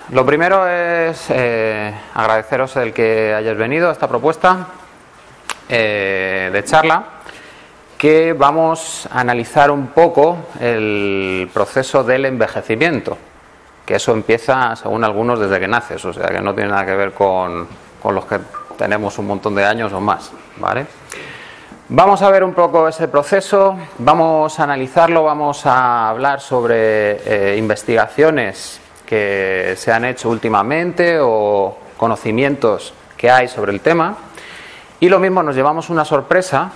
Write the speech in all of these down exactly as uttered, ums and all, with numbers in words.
Lo primero es eh, agradeceros el que hayáis venido a esta propuesta eh, de charla, que vamos a analizar un poco el proceso del envejecimiento, que eso empieza, según algunos, desde que naces, o sea que no tiene nada que ver con, con los que tenemos un montón de años o más, ¿vale? Vamos a ver un poco ese proceso, vamos a analizarlo, vamos a hablar sobre eh, investigaciones que se han hecho últimamente o conocimientos que hay sobre el tema, y lo mismo nos llevamos una sorpresa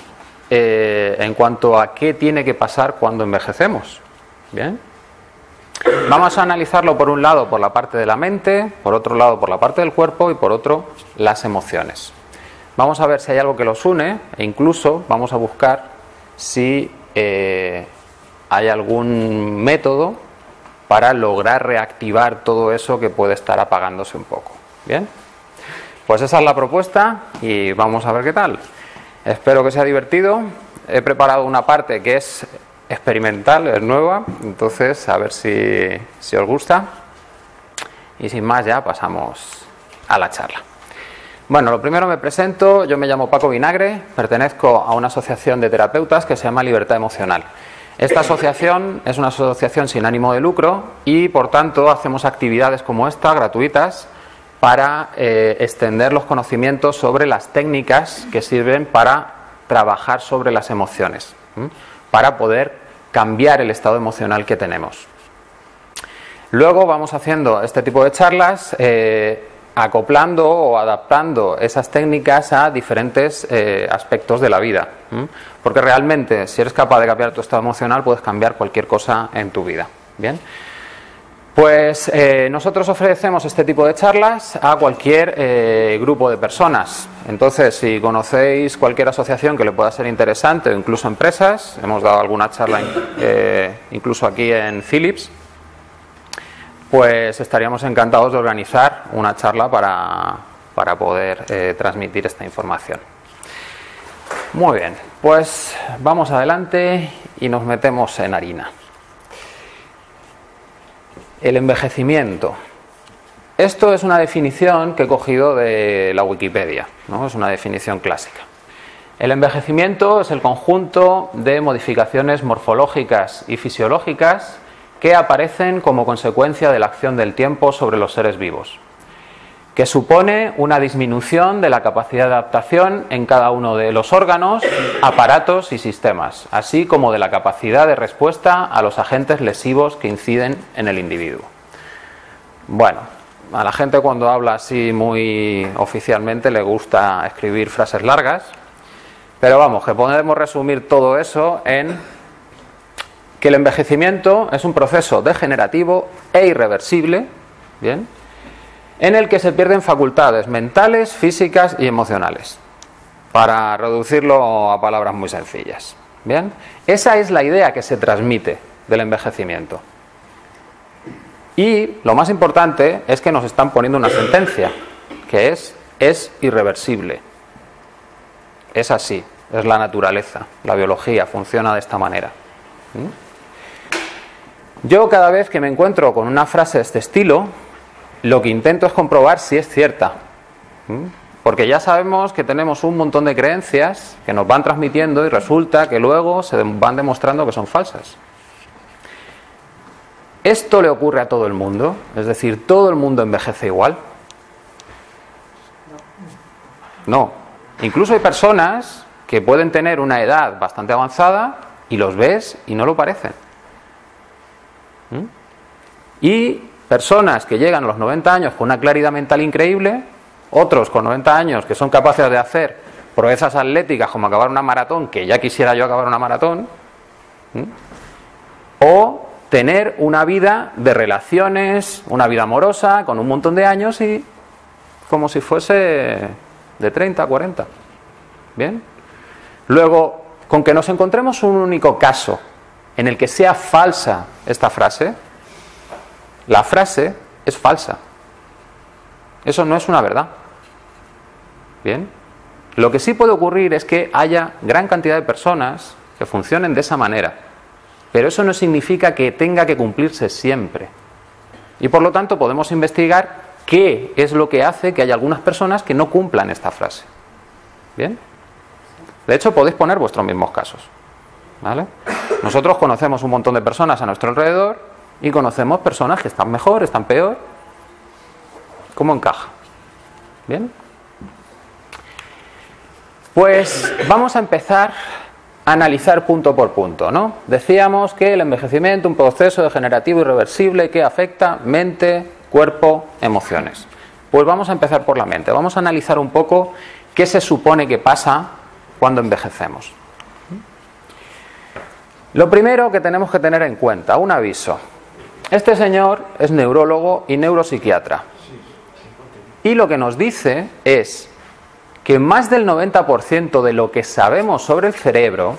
eh, en cuanto a qué tiene que pasar cuando envejecemos. Bien, vamos a analizarlo por un lado por la parte de la mente, por otro lado por la parte del cuerpo y por otro las emociones. Vamos a ver si hay algo que los une e incluso vamos a buscar si eh, hay algún método para lograr reactivar todo eso que puede estar apagándose un poco. Bien, pues esa es la propuesta y vamos a ver qué tal. Espero que sea divertido. He preparado una parte que es experimental, es nueva, entonces a ver si, si os gusta. Y sin más ya pasamos a la charla. Bueno, lo primero me presento, yo me llamo Paco Vinagre, pertenezco a una asociación de terapeutas que se llama Libertad Emocional. Esta asociación es una asociación sin ánimo de lucro y por tanto hacemos actividades como esta, gratuitas, para eh, extender los conocimientos sobre las técnicas que sirven para trabajar sobre las emociones, ¿m? para poder cambiar el estado emocional que tenemos. Luego vamos haciendo este tipo de charlas, eh, acoplando o adaptando esas técnicas a diferentes eh, aspectos de la vida. ¿m? Porque realmente, si eres capaz de cambiar tu estado emocional, puedes cambiar cualquier cosa en tu vida. Bien, pues eh, nosotros ofrecemos este tipo de charlas a cualquier eh, grupo de personas. Entonces, si conocéis cualquier asociación que le pueda ser interesante, o incluso empresas, hemos dado alguna charla eh, incluso aquí en Philips, pues estaríamos encantados de organizar una charla para, para poder eh, transmitir esta información. Muy bien, pues vamos adelante y nos metemos en harina. El envejecimiento. Esto es una definición que he cogido de la Wikipedia, ¿no? Es una definición clásica. El envejecimiento es el conjunto de modificaciones morfológicas y fisiológicas que aparecen como consecuencia de la acción del tiempo sobre los seres vivos, que supone una disminución de la capacidad de adaptación en cada uno de los órganos, aparatos y sistemas, así como de la capacidad de respuesta a los agentes lesivos que inciden en el individuo. Bueno, a la gente cuando habla así muy oficialmente le gusta escribir frases largas, pero vamos, que podemos resumir todo eso en que el envejecimiento es un proceso degenerativo e irreversible, ¿bien?, en el que se pierden facultades mentales, físicas y emocionales, para reducirlo a palabras muy sencillas. Bien, esa es la idea que se transmite del envejecimiento. Y lo más importante es que nos están poniendo una sentencia, que es, es irreversible. Es así, es la naturaleza, la biología funciona de esta manera. ¿Mm? Yo cada vez que me encuentro con una frase de este estilo, lo que intento es comprobar si es cierta. ¿Mm? Porque ya sabemos que tenemos un montón de creencias que nos van transmitiendo y resulta que luego se van demostrando que son falsas. ¿Esto le ocurre a todo el mundo? Es decir, ¿todo el mundo envejece igual? No. Incluso hay personas que pueden tener una edad bastante avanzada y los ves y no lo parecen. ¿Mm? Y personas que llegan a los noventa años con una claridad mental increíble, otros con noventa años que son capaces de hacer proezas atléticas como acabar una maratón, que ya quisiera yo acabar una maratón, ¿Mm? o tener una vida de relaciones, una vida amorosa con un montón de años y como si fuese de treinta a cuarenta. Bien. Luego, con que nos encontremos un único caso en el que sea falsa esta frase, la frase es falsa. Eso no es una verdad. Bien. Lo que sí puede ocurrir es que haya gran cantidad de personas que funcionen de esa manera, pero eso no significa que tenga que cumplirse siempre. Y por lo tanto podemos investigar qué es lo que hace que haya algunas personas que no cumplan esta frase. ¿Bien? De hecho, podéis poner vuestros mismos casos. ¿Vale? Nosotros conocemos un montón de personas a nuestro alrededor y conocemos personas que están mejor, están peor. ¿Cómo encaja? ¿Bien? Pues vamos a empezar a analizar punto por punto, ¿no? Decíamos que el envejecimiento es un proceso degenerativo irreversible que afecta mente, cuerpo, emociones. Pues vamos a empezar por la mente. Vamos a analizar un poco qué se supone que pasa cuando envejecemos. Lo primero que tenemos que tener en cuenta, un aviso. Este señor es neurólogo y neuropsiquiatra. Y lo que nos dice es que más del noventa por ciento de lo que sabemos sobre el cerebro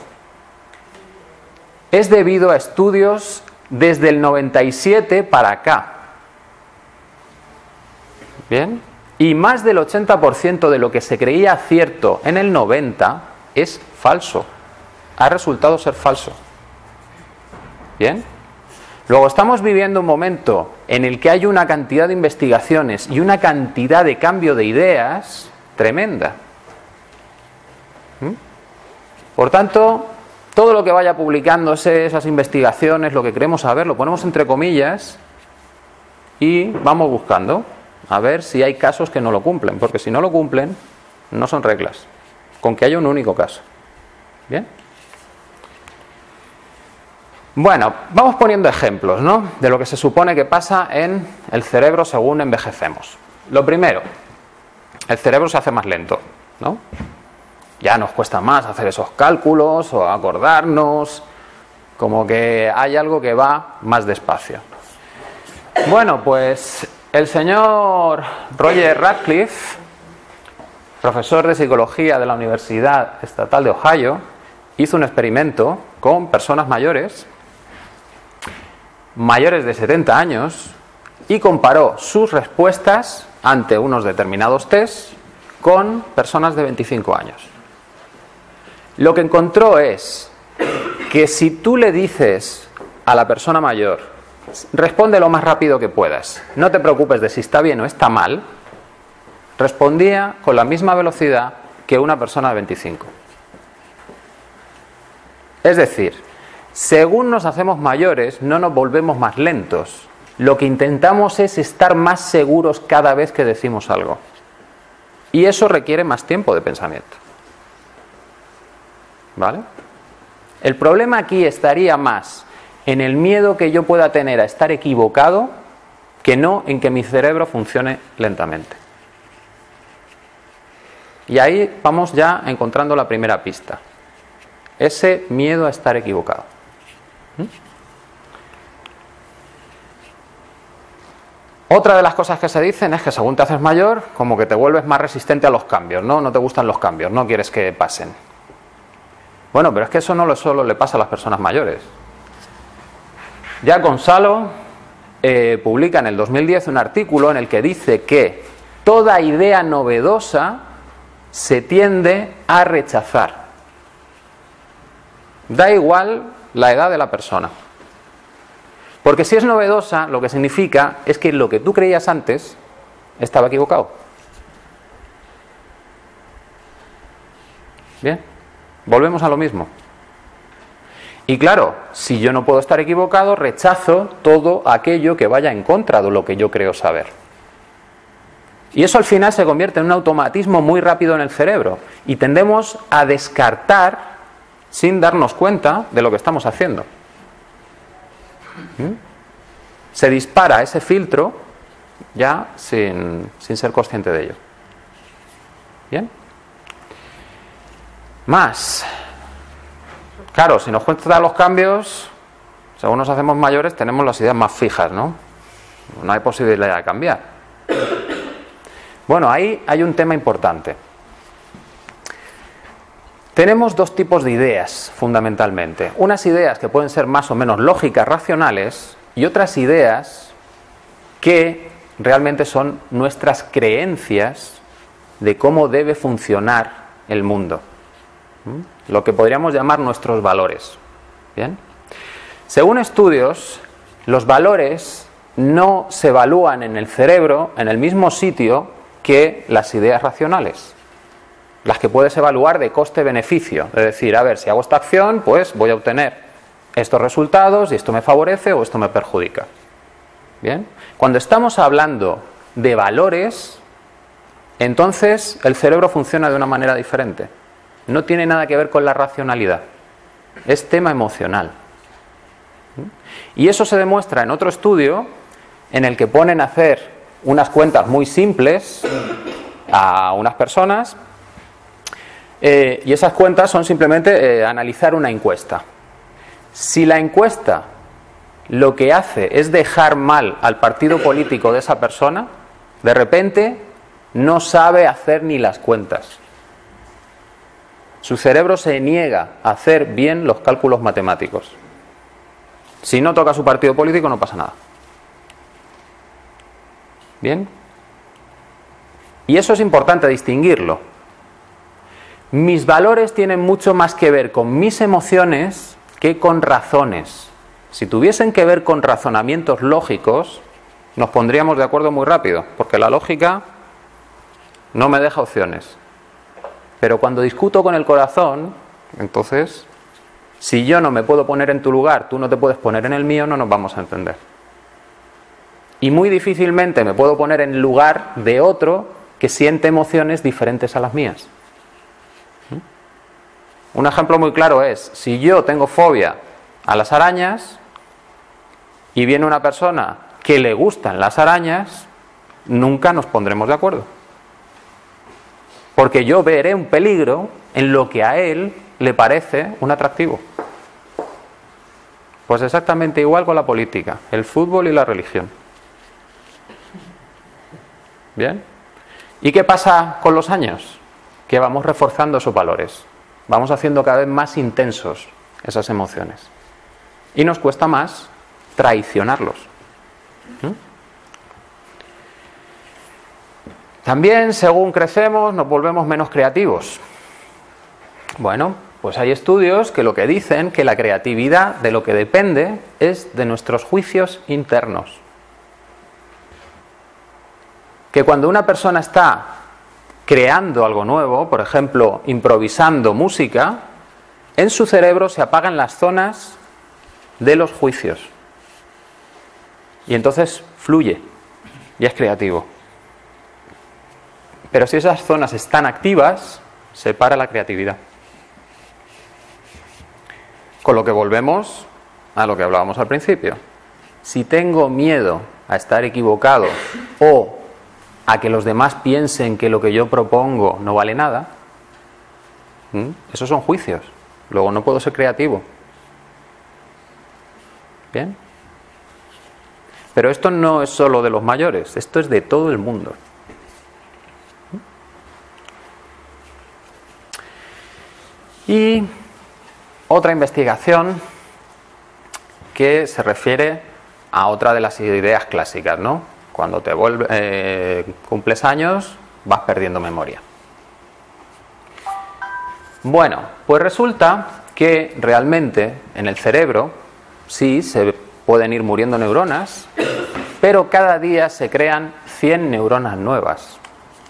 es debido a estudios desde el noventa y siete para acá. ¿Bien? Y más del ochenta por ciento de lo que se creía cierto en el noventa es falso. Ha resultado ser falso. ¿Bien? Luego estamos viviendo un momento en el que hay una cantidad de investigaciones y una cantidad de cambio de ideas tremenda. ¿Mm? Por tanto, todo lo que vaya publicándose, esas investigaciones, lo que queremos saber, lo ponemos entre comillas y vamos buscando a ver si hay casos que no lo cumplen, porque si no lo cumplen, no son reglas, con que haya un único caso. ¿Bien? Bueno, vamos poniendo ejemplos, ¿no?, de lo que se supone que pasa en el cerebro según envejecemos. Lo primero, el cerebro se hace más lento, ¿no? Ya nos cuesta más hacer esos cálculos o acordarnos, como que hay algo que va más despacio. Bueno, pues el señor Roger Radcliffe, profesor de psicología de la Universidad Estatal de Ohio, hizo un experimento con personas mayores, mayores de setenta años, y comparó sus respuestas ante unos determinados test con personas de veinticinco años. Lo que encontró es que si tú le dices a la persona mayor, responde lo más rápido que puedas, no te preocupes de si está bien o está mal, respondía con la misma velocidad que una persona de veinticinco. Es decir, según nos hacemos mayores, no nos volvemos más lentos. Lo que intentamos es estar más seguros cada vez que decimos algo. Y eso requiere más tiempo de pensamiento. ¿Vale? El problema aquí estaría más en el miedo que yo pueda tener a estar equivocado que no en que mi cerebro funcione lentamente. Y ahí vamos ya encontrando la primera pista. Ese miedo a estar equivocado. ¿Mm? Otra de las cosas que se dicen es que según te haces mayor, como que te vuelves más resistente a los cambios, ¿no? No te gustan los cambios, no quieres que pasen. Bueno, pero es que eso no solo le pasa a las personas mayores. Ya Gonzalo eh, publica en el dos mil diez un artículo en el que dice que toda idea novedosa se tiende a rechazar. Da igual la edad de la persona. Porque si es novedosa, lo que significa es que lo que tú creías antes estaba equivocado. Bien, volvemos a lo mismo. Y claro, si yo no puedo estar equivocado, rechazo todo aquello que vaya en contra de lo que yo creo saber. Y eso al final se convierte en un automatismo muy rápido en el cerebro. Y tendemos a descartar sin darnos cuenta de lo que estamos haciendo. ¿Mm? Se dispara ese filtro ya sin, sin ser consciente de ello. ¿Bien? Más. Claro, si nos cuentan los cambios, según nos hacemos mayores, tenemos las ideas más fijas, ¿no? No hay posibilidad de cambiar. Bueno, ahí hay un tema importante. Tenemos dos tipos de ideas, fundamentalmente. Unas ideas que pueden ser más o menos lógicas, racionales, y otras ideas que realmente son nuestras creencias de cómo debe funcionar el mundo. ¿Mm? Lo que podríamos llamar nuestros valores. ¿Bien? Según estudios, los valores no se evalúan en el cerebro en el mismo sitio que las ideas racionales, las que puedes evaluar de coste-beneficio, es decir, a ver, si hago esta acción, pues voy a obtener estos resultados y esto me favorece o esto me perjudica. Bien, cuando estamos hablando de valores, entonces el cerebro funciona de una manera diferente. No tiene nada que ver con la racionalidad, es tema emocional. Y eso se demuestra en otro estudio en el que ponen a hacer unas cuentas muy simples a unas personas eh, y esas cuentas son simplemente eh, analizar una encuesta. Si la encuesta lo que hace es dejar mal al partido político de esa persona, de repente no sabe hacer ni las cuentas. Su cerebro se niega a hacer bien los cálculos matemáticos. Si no toca su partido político no pasa nada. ¿Bien? Y eso es importante distinguirlo. Mis valores tienen mucho más que ver con mis emociones que con razones. Si tuviesen que ver con razonamientos lógicos, nos pondríamos de acuerdo muy rápido, porque la lógica no me deja opciones. Pero cuando discuto con el corazón, entonces, si yo no me puedo poner en tu lugar, tú no te puedes poner en el mío, no nos vamos a entender. Y muy difícilmente me puedo poner en lugar de otro que siente emociones diferentes a las mías. Un ejemplo muy claro es, si yo tengo fobia a las arañas y viene una persona que le gustan las arañas, nunca nos pondremos de acuerdo. Porque yo veré un peligro en lo que a él le parece un atractivo. Pues exactamente igual con la política, el fútbol y la religión. ¿Bien? ¿Y qué pasa con los años? Que vamos reforzando esos valores. Vamos haciendo cada vez más intensos esas emociones. Y nos cuesta más traicionarlos. ¿Mm? También, según crecemos, nos volvemos menos creativos. Bueno, pues hay estudios que lo que dicen que la creatividad de lo que depende es de nuestros juicios internos. Que cuando una persona está creando algo nuevo, por ejemplo, improvisando música, en su cerebro se apagan las zonas de los juicios. Y entonces fluye y es creativo. Pero si esas zonas están activas, se para la creatividad. Con lo que volvemos a lo que hablábamos al principio. Si tengo miedo a estar equivocado o a que los demás piensen que lo que yo propongo no vale nada, ¿Mm? esos son juicios. Luego no puedo ser creativo. ¿Bien? Pero esto no es solo de los mayores, esto es de todo el mundo. Y otra investigación que se refiere a otra de las ideas clásicas, ¿no? Cuando te vuelve, eh, cumples años, vas perdiendo memoria. Bueno, pues resulta que realmente en el cerebro sí se pueden ir muriendo neuronas, pero cada día se crean cien neuronas nuevas.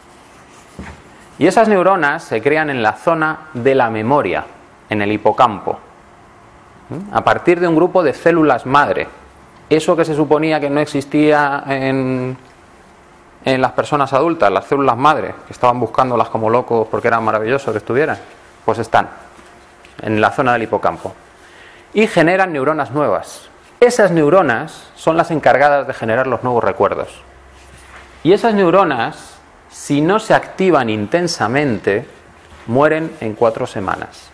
Y esas neuronas se crean en la zona de la memoria, en el hipocampo, a partir de un grupo de células madre. Eso que se suponía que no existía en, en las personas adultas, las células madre, que estaban buscándolas como locos porque era maravilloso que estuvieran, pues están en la zona del hipocampo. Y generan neuronas nuevas. Esas neuronas son las encargadas de generar los nuevos recuerdos. Y esas neuronas, si no se activan intensamente, mueren en cuatro semanas.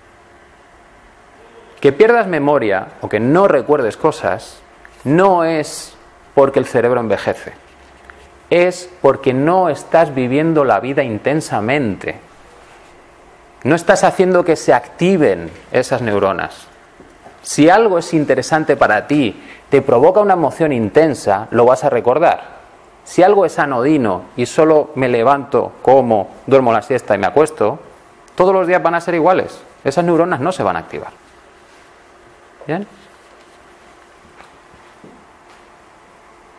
Que pierdas memoria o que no recuerdes cosas no es porque el cerebro envejece, es porque no estás viviendo la vida intensamente. No estás haciendo que se activen esas neuronas. Si algo es interesante para ti, te provoca una emoción intensa, lo vas a recordar. Si algo es anodino y solo me levanto, como, duermo la siesta y me acuesto, todos los días van a ser iguales. Esas neuronas no se van a activar. ¿Bien?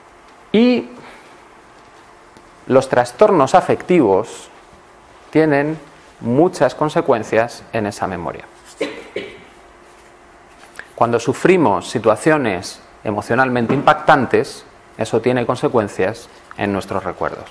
Y los trastornos afectivos tienen muchas consecuencias en esa memoria. Cuando sufrimos situaciones emocionalmente impactantes, eso tiene consecuencias en nuestros recuerdos.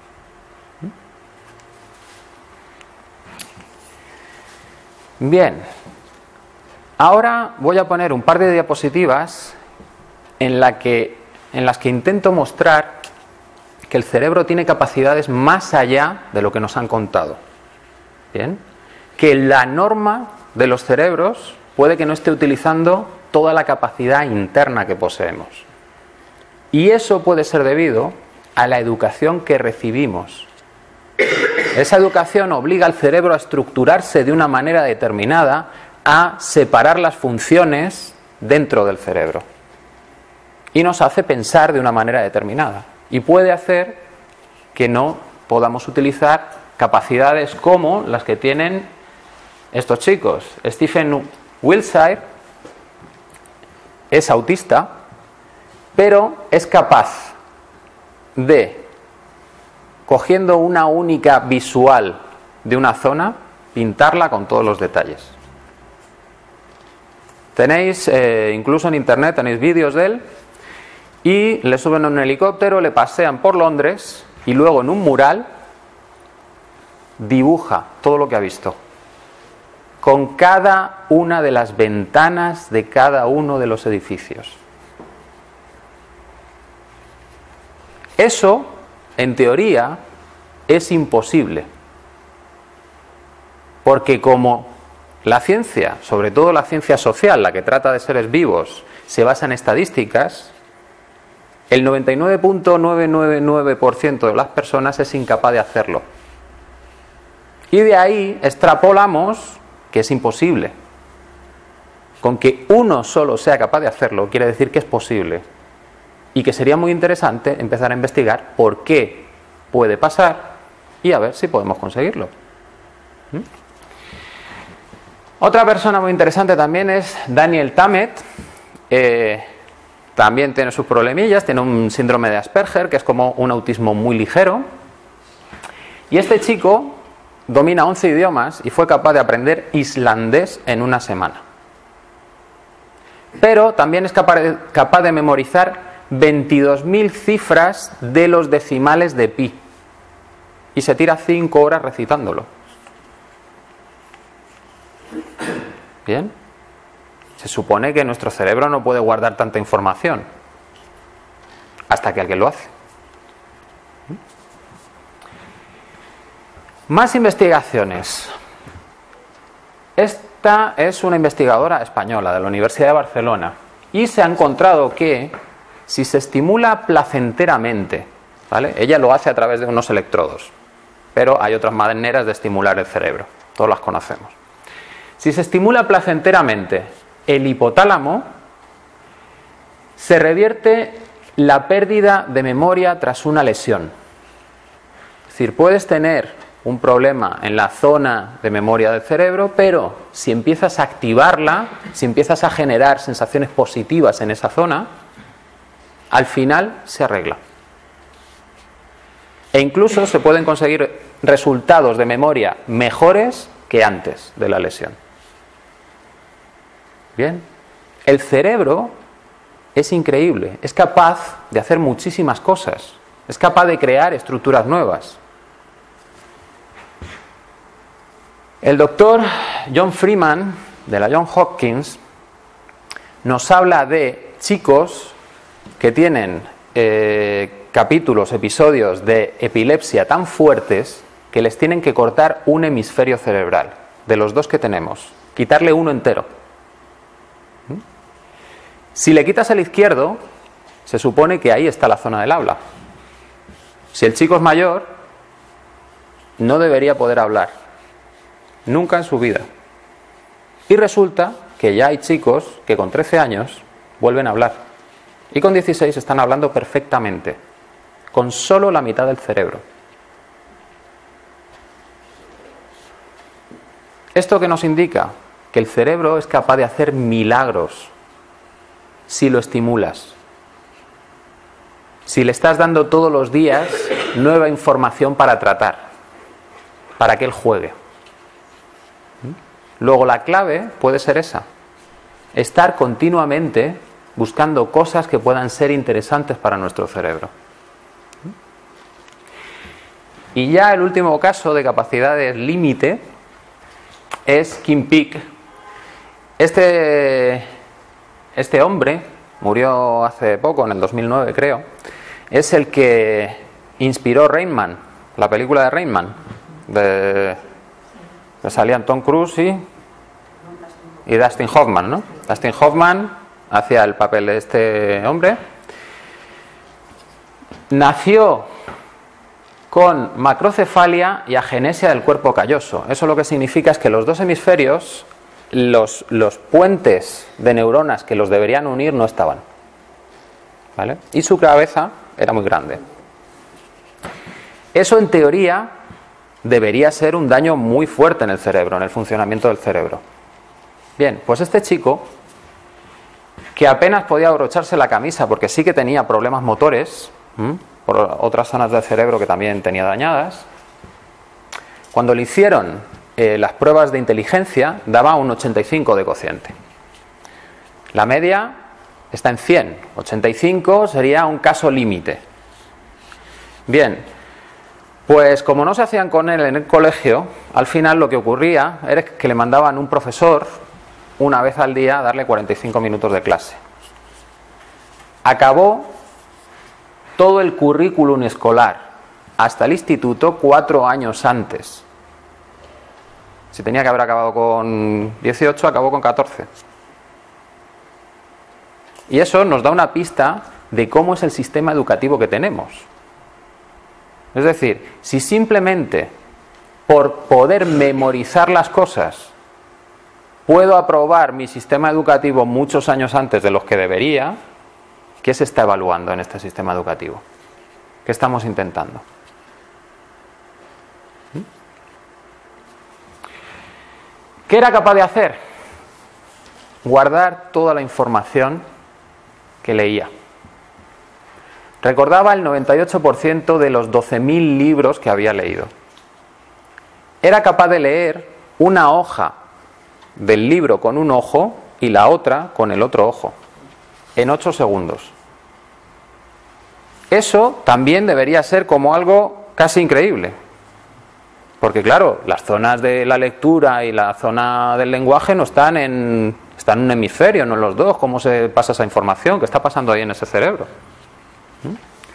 Bien, ahora voy a poner un par de diapositivas en, la que, en las que intento mostrar que el cerebro tiene capacidades más allá de lo que nos han contado. Bien, que la norma de los cerebros puede que no esté utilizando toda la capacidad interna que poseemos. Y eso puede ser debido a la educación que recibimos. Esa educación obliga al cerebro a estructurarse de una manera determinada, a separar las funciones dentro del cerebro. Y nos hace pensar de una manera determinada. Y puede hacer que no podamos utilizar capacidades como las que tienen estos chicos. Stephen Wiltshire es autista, pero es capaz de, cogiendo una única visual de una zona, pintarla con todos los detalles. Tenéis, eh, incluso en internet, tenéis vídeos de él, y le suben a un helicóptero, le pasean por Londres, y luego en un mural dibuja todo lo que ha visto, con cada una de las ventanas de cada uno de los edificios. Eso, en teoría, es imposible, porque como la ciencia, sobre todo la ciencia social, la que trata de seres vivos, se basa en estadísticas, el noventa y nueve coma novecientos noventa y nueve por ciento de las personas es incapaz de hacerlo. Y de ahí extrapolamos que es imposible. Con que uno solo sea capaz de hacerlo, quiere decir que es posible. Y que sería muy interesante empezar a investigar por qué puede pasar y a ver si podemos conseguirlo. ¿Mm? Otra persona muy interesante también es Daniel Tammet. Eh, también tiene sus problemillas, tiene un síndrome de Asperger, que es como un autismo muy ligero. Y este chico domina once idiomas y fue capaz de aprender islandés en una semana. Pero también es capaz de, capaz de memorizar veintidós mil cifras de los decimales de pi. Y se tira cinco horas recitándolo. Bien. Se supone que nuestro cerebro no puede guardar tanta información hasta que alguien lo hace. Más investigaciones. Esta es una investigadora española de la Universidad de Barcelona y se ha encontrado que si se estimula placenteramente, ¿vale? Ella lo hace a través de unos electrodos, pero hay otras maneras de estimular el cerebro, todas las conocemos. Si se estimula placenteramente el hipotálamo, se revierte la pérdida de memoria tras una lesión. Es decir, puedes tener un problema en la zona de memoria del cerebro, pero si empiezas a activarla, si empiezas a generar sensaciones positivas en esa zona, al final se arregla. E incluso se pueden conseguir resultados de memoria mejores que antes de la lesión. Bien, el cerebro es increíble, es capaz de hacer muchísimas cosas, es capaz de crear estructuras nuevas. El doctor John Freeman, de la Johns Hopkins, nos habla de chicos que tienen eh, capítulos, episodios de epilepsia tan fuertes que les tienen que cortar un hemisferio cerebral, de los dos que tenemos, quitarle uno entero. ¿Mm? Si le quitas el izquierdo, se supone que ahí está la zona del habla. Si el chico es mayor, no debería poder hablar, nunca en su vida. Y resulta que ya hay chicos que con trece años vuelven a hablar. Y con dieciséis están hablando perfectamente, con solo la mitad del cerebro. ¿Esto qué nos indica? Que el cerebro es capaz de hacer milagros si lo estimulas. si le estás dando todos los días nueva información para tratar, para que él juegue. Luego la clave puede ser esa, estar continuamente buscando cosas que puedan ser interesantes para nuestro cerebro. Y ya el último caso de capacidades límite es Kim Peek. Este, este hombre murió hace poco, en el dos mil nueve creo, es el que inspiró Rain Man, la película de Rain Man, de, que salían Tom Cruise y, y Dustin Hoffman, ¿no? Dustin Hoffman hacía el papel de este hombre. Nació con macrocefalia y agenesia del cuerpo calloso. Eso lo que significa es que los dos hemisferios, los, los puentes de neuronas que los deberían unir no estaban, ¿vale? Y su cabeza era muy grande. Eso en teoría debería ser un daño muy fuerte en el cerebro, en el funcionamiento del cerebro. Bien, pues este chico, que apenas podía abrocharse la camisa porque sí que tenía problemas motores, ¿m? por otras zonas del cerebro que también tenía dañadas, cuando le hicieron eh, las pruebas de inteligencia daba un ochenta y cinco de cociente. La media está en cien, ochenta y cinco sería un caso límite. Bien, pues como no se hacían con él en el colegio, al final lo que ocurría era que le mandaban un profesor una vez al día a darle cuarenta y cinco minutos de clase. Acabó todo el currículum escolar hasta el instituto cuatro años antes. Si tenía que haber acabado con dieciocho, acabó con catorce. Y eso nos da una pista de cómo es el sistema educativo que tenemos. Es decir, si simplemente por poder memorizar las cosas puedo aprobar mi sistema educativo muchos años antes de los que debería, ¿qué se está evaluando en este sistema educativo? ¿Qué estamos intentando? ¿Qué era capaz de hacer? Guardar toda la información que leía. Recordaba el noventa y ocho por ciento de los doce mil libros que había leído. Era capaz de leer una hoja del libro con un ojo y la otra con el otro ojo, en ocho segundos. Eso también debería ser como algo casi increíble. Porque claro, las zonas de la lectura y la zona del lenguaje no están en, están en un hemisferio, no en los dos. ¿Cómo se pasa esa información? ¿Qué está pasando ahí en ese cerebro? ¿Mm?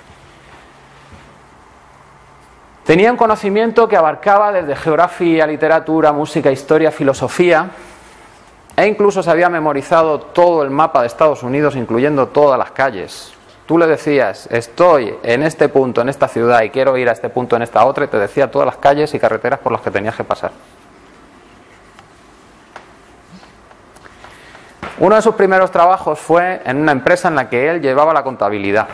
Tenía un conocimiento que abarcaba desde geografía, literatura, música, historia, filosofía, e incluso se había memorizado todo el mapa de Estados Unidos, incluyendo todas las calles. Tú le decías, estoy en este punto, en esta ciudad, y quiero ir a este punto, en esta otra, y te decía todas las calles y carreteras por las que tenías que pasar. Uno de sus primeros trabajos fue en una empresa en la que él llevaba la contabilidad.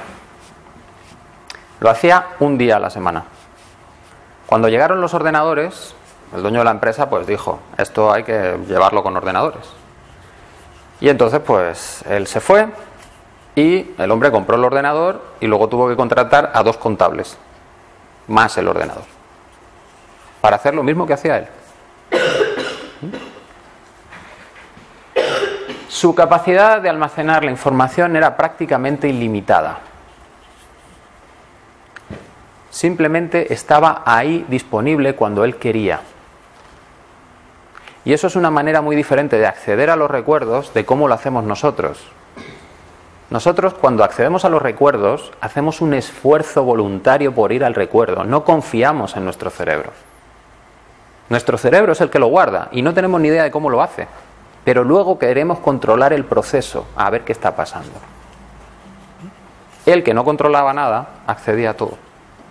Lo hacía un día a la semana. Cuando llegaron los ordenadores, el dueño de la empresa pues dijo, esto hay que llevarlo con ordenadores. Y entonces pues él se fue y el hombre compró el ordenador y luego tuvo que contratar a dos contables, más el ordenador, para hacer lo mismo que hacía él. Su capacidad de almacenar la información era prácticamente ilimitada. Simplemente estaba ahí disponible cuando él quería. Y eso es una manera muy diferente de acceder a los recuerdos de cómo lo hacemos nosotros. Nosotros, cuando accedemos a los recuerdos, hacemos un esfuerzo voluntario por ir al recuerdo. No confiamos en nuestro cerebro. Nuestro cerebro es el que lo guarda y no tenemos ni idea de cómo lo hace. Pero luego queremos controlar el proceso, a ver qué está pasando. Él, que no controlaba nada, accedía a todo.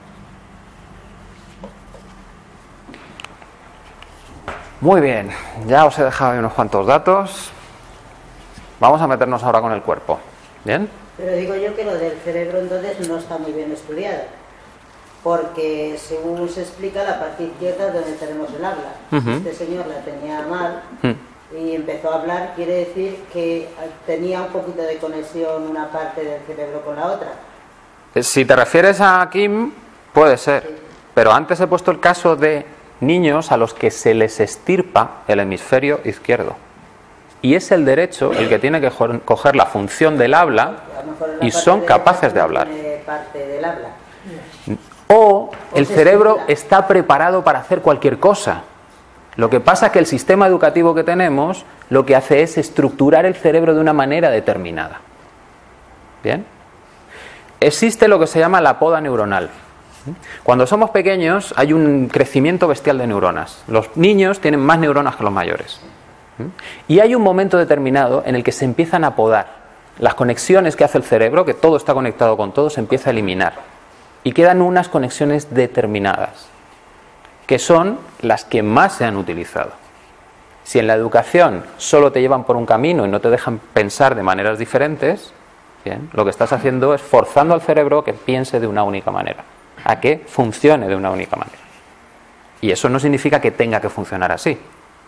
Muy bien, ya os he dejado ahí unos cuantos datos. Vamos a meternos ahora con el cuerpo. ¿Bien? Pero digo yo que lo del cerebro entonces no está muy bien estudiado, porque según se explica, la parte izquierda es donde tenemos el habla. Uh-huh. Este señor la tenía mal uh-huh. y empezó a hablar, quiere decir que tenía un poquito de conexión una parte del cerebro con la otra. Si te refieres a Kim, puede ser. Pero antes he puesto el caso de niños a los que se les extirpa el hemisferio izquierdo. Y es el derecho el que tiene que coger la función del habla y son capaces de hablar. Parte del habla. O el cerebro está preparado para hacer cualquier cosa. Lo que pasa es que el sistema educativo que tenemos lo que hace es estructurar el cerebro de una manera determinada. ¿Bien? Existe lo que se llama la poda neuronal. Cuando somos pequeños hay un crecimiento bestial de neuronas. Los niños tienen más neuronas que los mayores. Y hay un momento determinado en el que se empiezan a podar. Las conexiones que hace el cerebro, que todo está conectado con todo, se empieza a eliminar. Y quedan unas conexiones determinadas, que son las que más se han utilizado. Si en la educación solo te llevan por un camino y no te dejan pensar de maneras diferentes, bien, lo que estás haciendo es forzando al cerebro a que piense de una única manera, a que funcione de una única manera. Y eso no significa que tenga que funcionar así.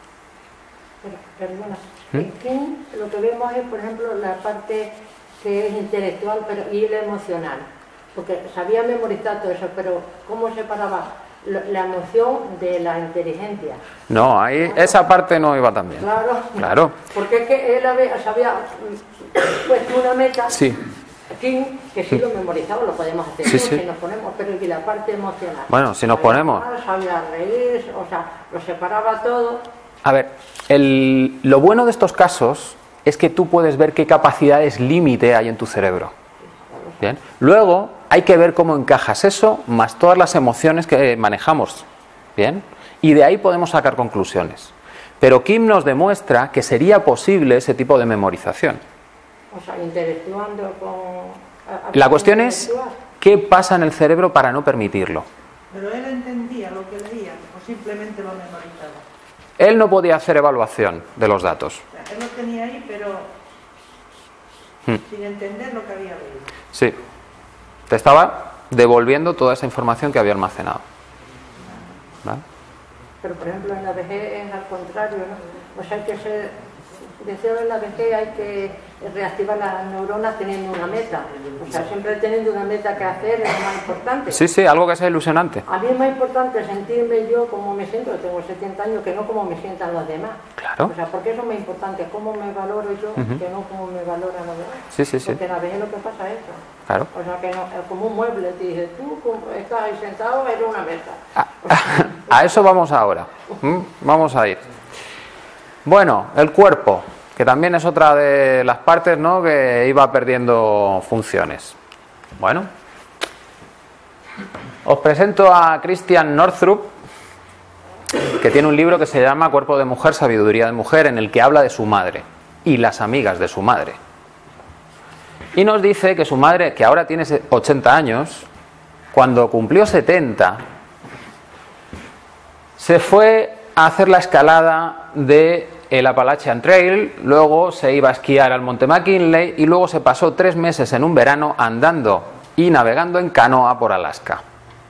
Pero, perdona, en Kim lo que vemos es, por ejemplo, la parte que es intelectual pero, y la emocional. Porque sabía memorizar todo eso, pero ¿cómo separaba la emoción de la inteligencia? No, ahí claro. Esa parte no iba tan bien. Claro, claro. Porque es que él había, sabía puesto una meta, sí. Kim, que sí lo memorizaba, lo podemos hacer, sí, sí. si nos ponemos, pero y la parte emocional. Bueno, si nos sabía ponemos... Hablar, sabía reír, o sea, lo separaba todo. A ver, el, lo bueno de estos casos es que tú puedes ver qué capacidades límite hay en tu cerebro. Bien. Luego hay que ver cómo encajas eso más todas las emociones que manejamos. Bien. Y de ahí podemos sacar conclusiones. Pero Kim nos demuestra que sería posible ese tipo de memorización. O sea, interactuando con... La cuestión es qué pasa en el cerebro para no permitirlo. Pero él entendía lo que leía o simplemente lo memorizaba. Él no podía hacer evaluación de los datos. O sea, él lo tenía ahí, pero hmm. sin entender lo que había leído. Sí. Te estaba devolviendo toda esa información que había almacenado. ¿Vale? Pero, por ejemplo, en la vejez es al contrario, ¿no? O sea, que se... Decía en la vejez hay que reactivar las neuronas teniendo una meta. O sea, siempre teniendo una meta que hacer es lo más importante. Sí, sí, algo que sea ilusionante. A mí es más importante sentirme yo como me siento, tengo setenta años, que no como me sientan los demás. Claro. O sea, porque eso es más importante, cómo me valoro yo, uh-huh. que no cómo me valoran los demás. Sí, sí, sí. Porque en la vejez lo que pasa es eso. Claro. O sea, que no, como un mueble, te dije, tú estás ahí sentado, eres una mesa. A, a eso vamos ahora. ¿Mm? Vamos a ir. Bueno, el cuerpo, que también es otra de las partes, ¿no?, que iba perdiendo funciones. Bueno, os presento a Christian Northrup, que tiene un libro que se llama Cuerpo de Mujer, Sabiduría de Mujer, en el que habla de su madre y las amigas de su madre. Y nos dice que su madre, que ahora tiene ochenta años, cuando cumplió setenta, se fue a hacer la escalada de el Appalachian Trail, luego se iba a esquiar al Monte McKinley y luego se pasó tres meses en un verano andando y navegando en canoa por Alaska.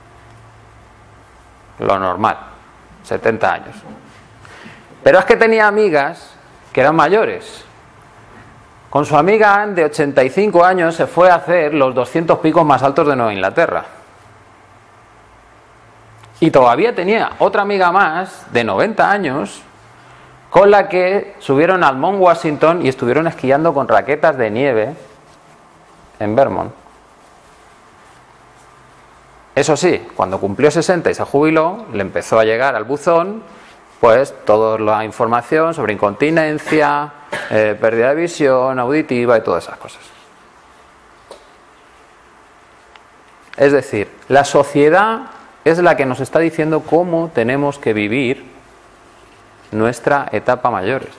Lo normal, setenta años. Pero es que tenía amigas que eran mayores. Con su amiga Anne, de ochenta y cinco años, se fue a hacer los doscientos picos más altos de Nueva Inglaterra. Y todavía tenía otra amiga más, de noventa años, con la que subieron al Mount Washington y estuvieron esquiando con raquetas de nieve en Vermont. Eso sí, cuando cumplió sesenta y se jubiló, le empezó a llegar al buzón pues toda la información sobre incontinencia, eh, pérdida de visión, auditiva y todas esas cosas. Es decir, la sociedad es la que nos está diciendo cómo tenemos que vivir nuestra etapa mayores.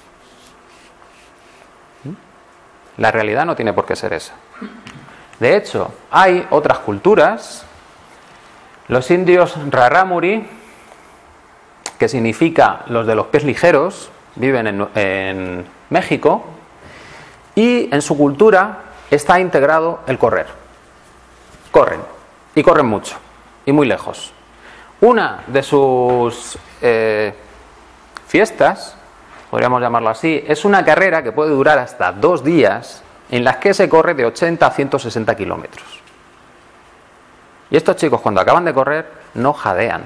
La realidad no tiene por qué ser esa. De hecho, hay otras culturas, los indios Rarámuri, que significa los de los pies ligeros, viven en, en México, y en su cultura está integrado el correr. Corren, y corren mucho, y muy lejos. Una de sus eh, fiestas, podríamos llamarlo así, es una carrera que puede durar hasta dos días, en las que se corre de ochenta a ciento sesenta kilómetros. Y estos chicos, cuando acaban de correr, no jadean.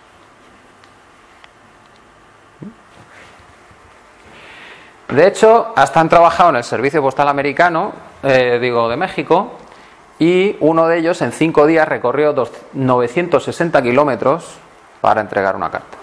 De hecho, hasta han trabajado en el Servicio Postal Americano, eh, digo, de México, y uno de ellos en cinco días recorrió novecientos sesenta kilómetros para entregar una carta.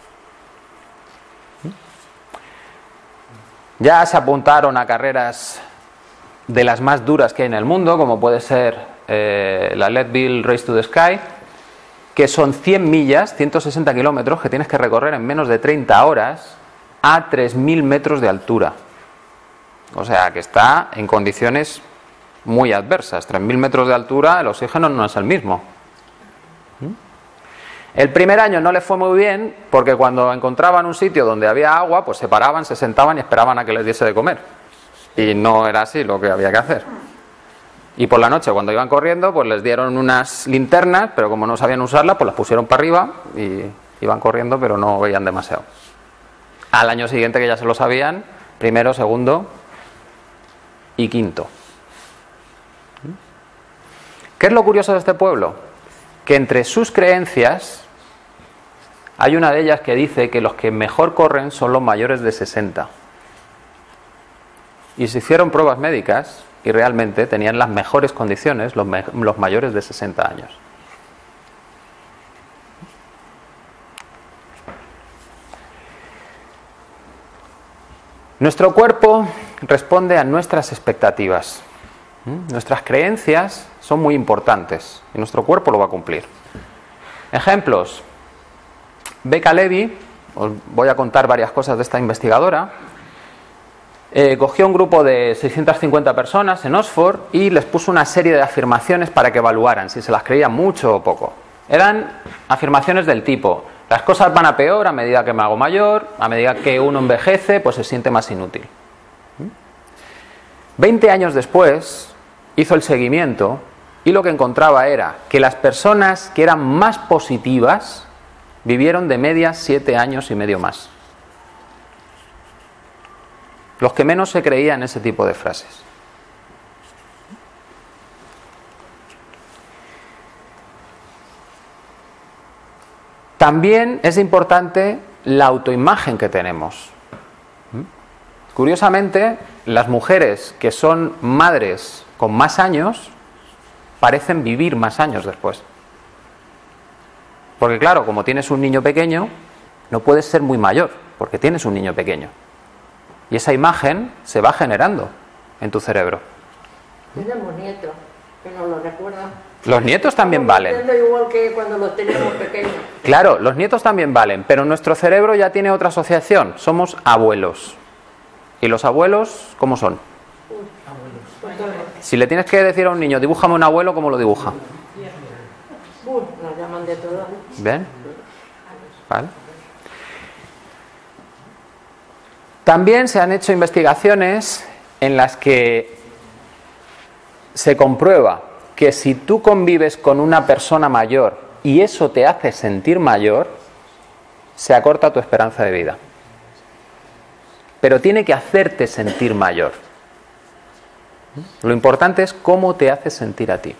Ya se apuntaron a carreras de las más duras que hay en el mundo, como puede ser eh, la Leadville Race to the Sky, que son cien millas, ciento sesenta kilómetros, que tienes que recorrer en menos de treinta horas a tres mil metros de altura. O sea, que está en condiciones muy adversas. tres mil metros de altura, el oxígeno no es el mismo. El primer año no les fue muy bien, porque cuando encontraban un sitio donde había agua, pues se paraban, se sentaban y esperaban a que les diese de comer. Y no era así lo que había que hacer. Y por la noche, cuando iban corriendo, pues les dieron unas linternas, pero como no sabían usarlas, pues las pusieron para arriba y iban corriendo, pero no veían demasiado. Al año siguiente, que ya se lo sabían, primero, segundo y quinto. ¿Qué es lo curioso de este pueblo? Que entre sus creencias hay una de ellas que dice que los que mejor corren son los mayores de sesenta. Y se hicieron pruebas médicas y realmente tenían las mejores condiciones los, me- los mayores de sesenta años. Nuestro cuerpo responde a nuestras expectativas. ¿Mm? Nuestras creencias son muy importantes y nuestro cuerpo lo va a cumplir. Ejemplos. Becca Levy, os voy a contar varias cosas de esta investigadora, eh, cogió un grupo de seiscientas cincuenta personas en Oxford y les puso una serie de afirmaciones para que evaluaran si se las creían mucho o poco. Eran afirmaciones del tipo: las cosas van a peor a medida que me hago mayor, a medida que uno envejece, pues se siente más inútil. Veinte años después hizo el seguimiento y lo que encontraba era que las personas que eran más positivas vivieron de media siete años y medio más. Los que menos se creían ese tipo de frases. También es importante la autoimagen que tenemos. Curiosamente, las mujeres que son madres con más años parecen vivir más años después. Porque claro, como tienes un niño pequeño, no puedes ser muy mayor, porque tienes un niño pequeño. Y esa imagen se va generando en tu cerebro. Tenemos nietos, que nos lo recuerdan. Los nietos también valen. Igual que cuando los teníamos pequeños. Claro, los nietos también valen, pero nuestro cerebro ya tiene otra asociación. Somos abuelos. ¿Y los abuelos cómo son? Si le tienes que decir a un niño, dibújame un abuelo, ¿cómo lo dibuja? Uh, nos llaman de todo. ¿Ven? ¿Vale? También se han hecho investigaciones en las que se comprueba que si tú convives con una persona mayor y eso te hace sentir mayor, se acorta tu esperanza de vida. Pero tiene que hacerte sentir mayor. Lo importante es cómo te hace sentir a ti.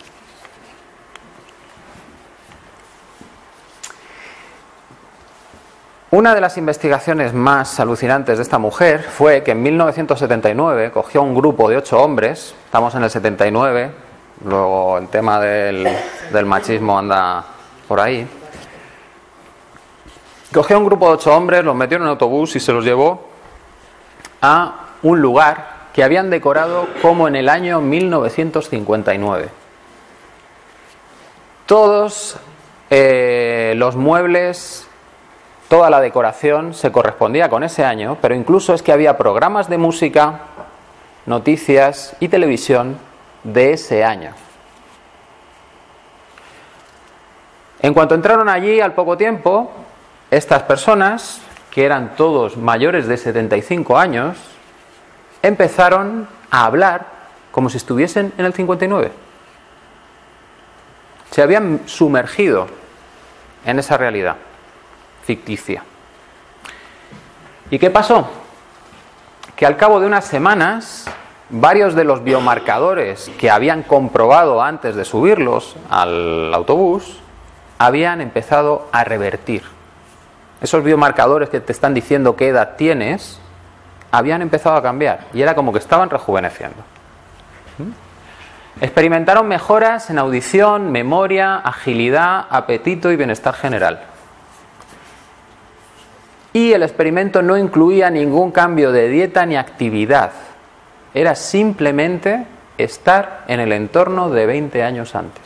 Una de las investigaciones más alucinantes de esta mujer fue que en mil novecientos setenta y nueve cogió un grupo de ocho hombres, estamos en el setenta y nueve, luego el tema del, del machismo anda por ahí. Cogió un grupo de ocho hombres, los metió en un autobús y se los llevó a un lugar que habían decorado como en el año mil novecientos cincuenta y nueve. Todos eh, los muebles, toda la decoración se correspondía con ese año, pero incluso es que había programas de música, noticias y televisión de ese año. En cuanto entraron allí, al poco tiempo, estas personas, que eran todos mayores de setenta y cinco años, empezaron a hablar como si estuviesen en el cincuenta y nueve. Se habían sumergido en esa realidad ficticia. ¿Y qué pasó? Que al cabo de unas semanas varios de los biomarcadores que habían comprobado antes de subirlos al autobús habían empezado a revertir. Esos biomarcadores que te están diciendo qué edad tienes habían empezado a cambiar y era como que estaban rejuveneciendo. ¿Mm? Experimentaron mejoras en audición, memoria, agilidad, apetito y bienestar general. Y el experimento no incluía ningún cambio de dieta ni actividad. Era simplemente estar en el entorno de veinte años antes.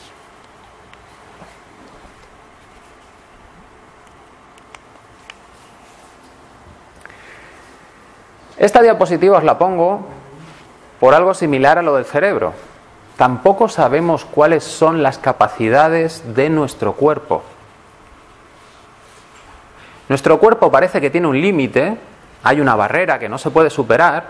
Esta diapositiva os la pongo por algo similar a lo del cerebro. Tampoco sabemos cuáles son las capacidades de nuestro cuerpo. Nuestro cuerpo parece que tiene un límite, hay una barrera que no se puede superar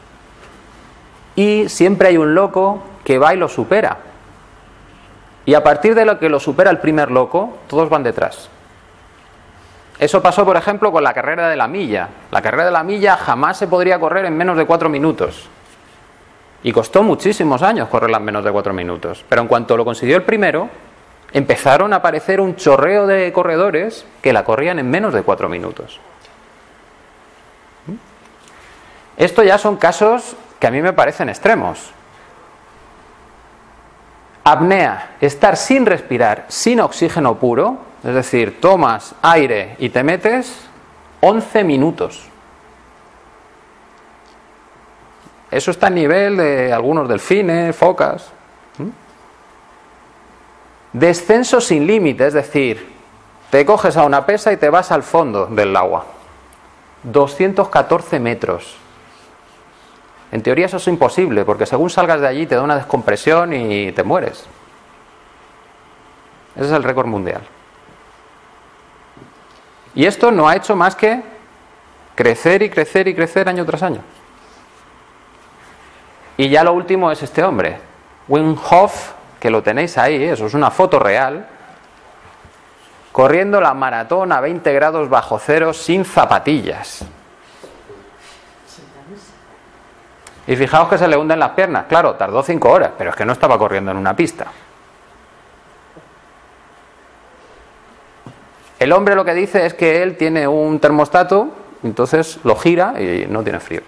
y siempre hay un loco que va y lo supera. Y a partir de lo que lo supera el primer loco, todos van detrás. Eso pasó, por ejemplo, con la carrera de la milla. La carrera de la milla jamás se podría correr en menos de cuatro minutos. Y costó muchísimos años correrla en menos de cuatro minutos. Pero en cuanto lo consiguió el primero, empezaron a aparecer un chorreo de corredores que la corrían en menos de cuatro minutos. Esto ya son casos que a mí me parecen extremos. Apnea, estar sin respirar, sin oxígeno puro, es decir, tomas aire y te metes once minutos. Eso está a nivel de algunos delfines, focas. Descenso sin límite, es decir, te coges a una pesa y te vas al fondo del agua. doscientos catorce metros. En teoría eso es imposible, porque según salgas de allí te da una descompresión y te mueres. Ese es el récord mundial. Y esto no ha hecho más que crecer y crecer y crecer año tras año. Y ya lo último es este hombre, Wim Hof, que lo tenéis ahí, eso es una foto real, corriendo la maratón a veinte grados bajo cero sin zapatillas. Y fijaos que se le hunden las piernas. Claro, tardó cinco horas, pero es que no estaba corriendo en una pista. El hombre lo que dice es que él tiene un termostato, entonces lo gira y no tiene frío.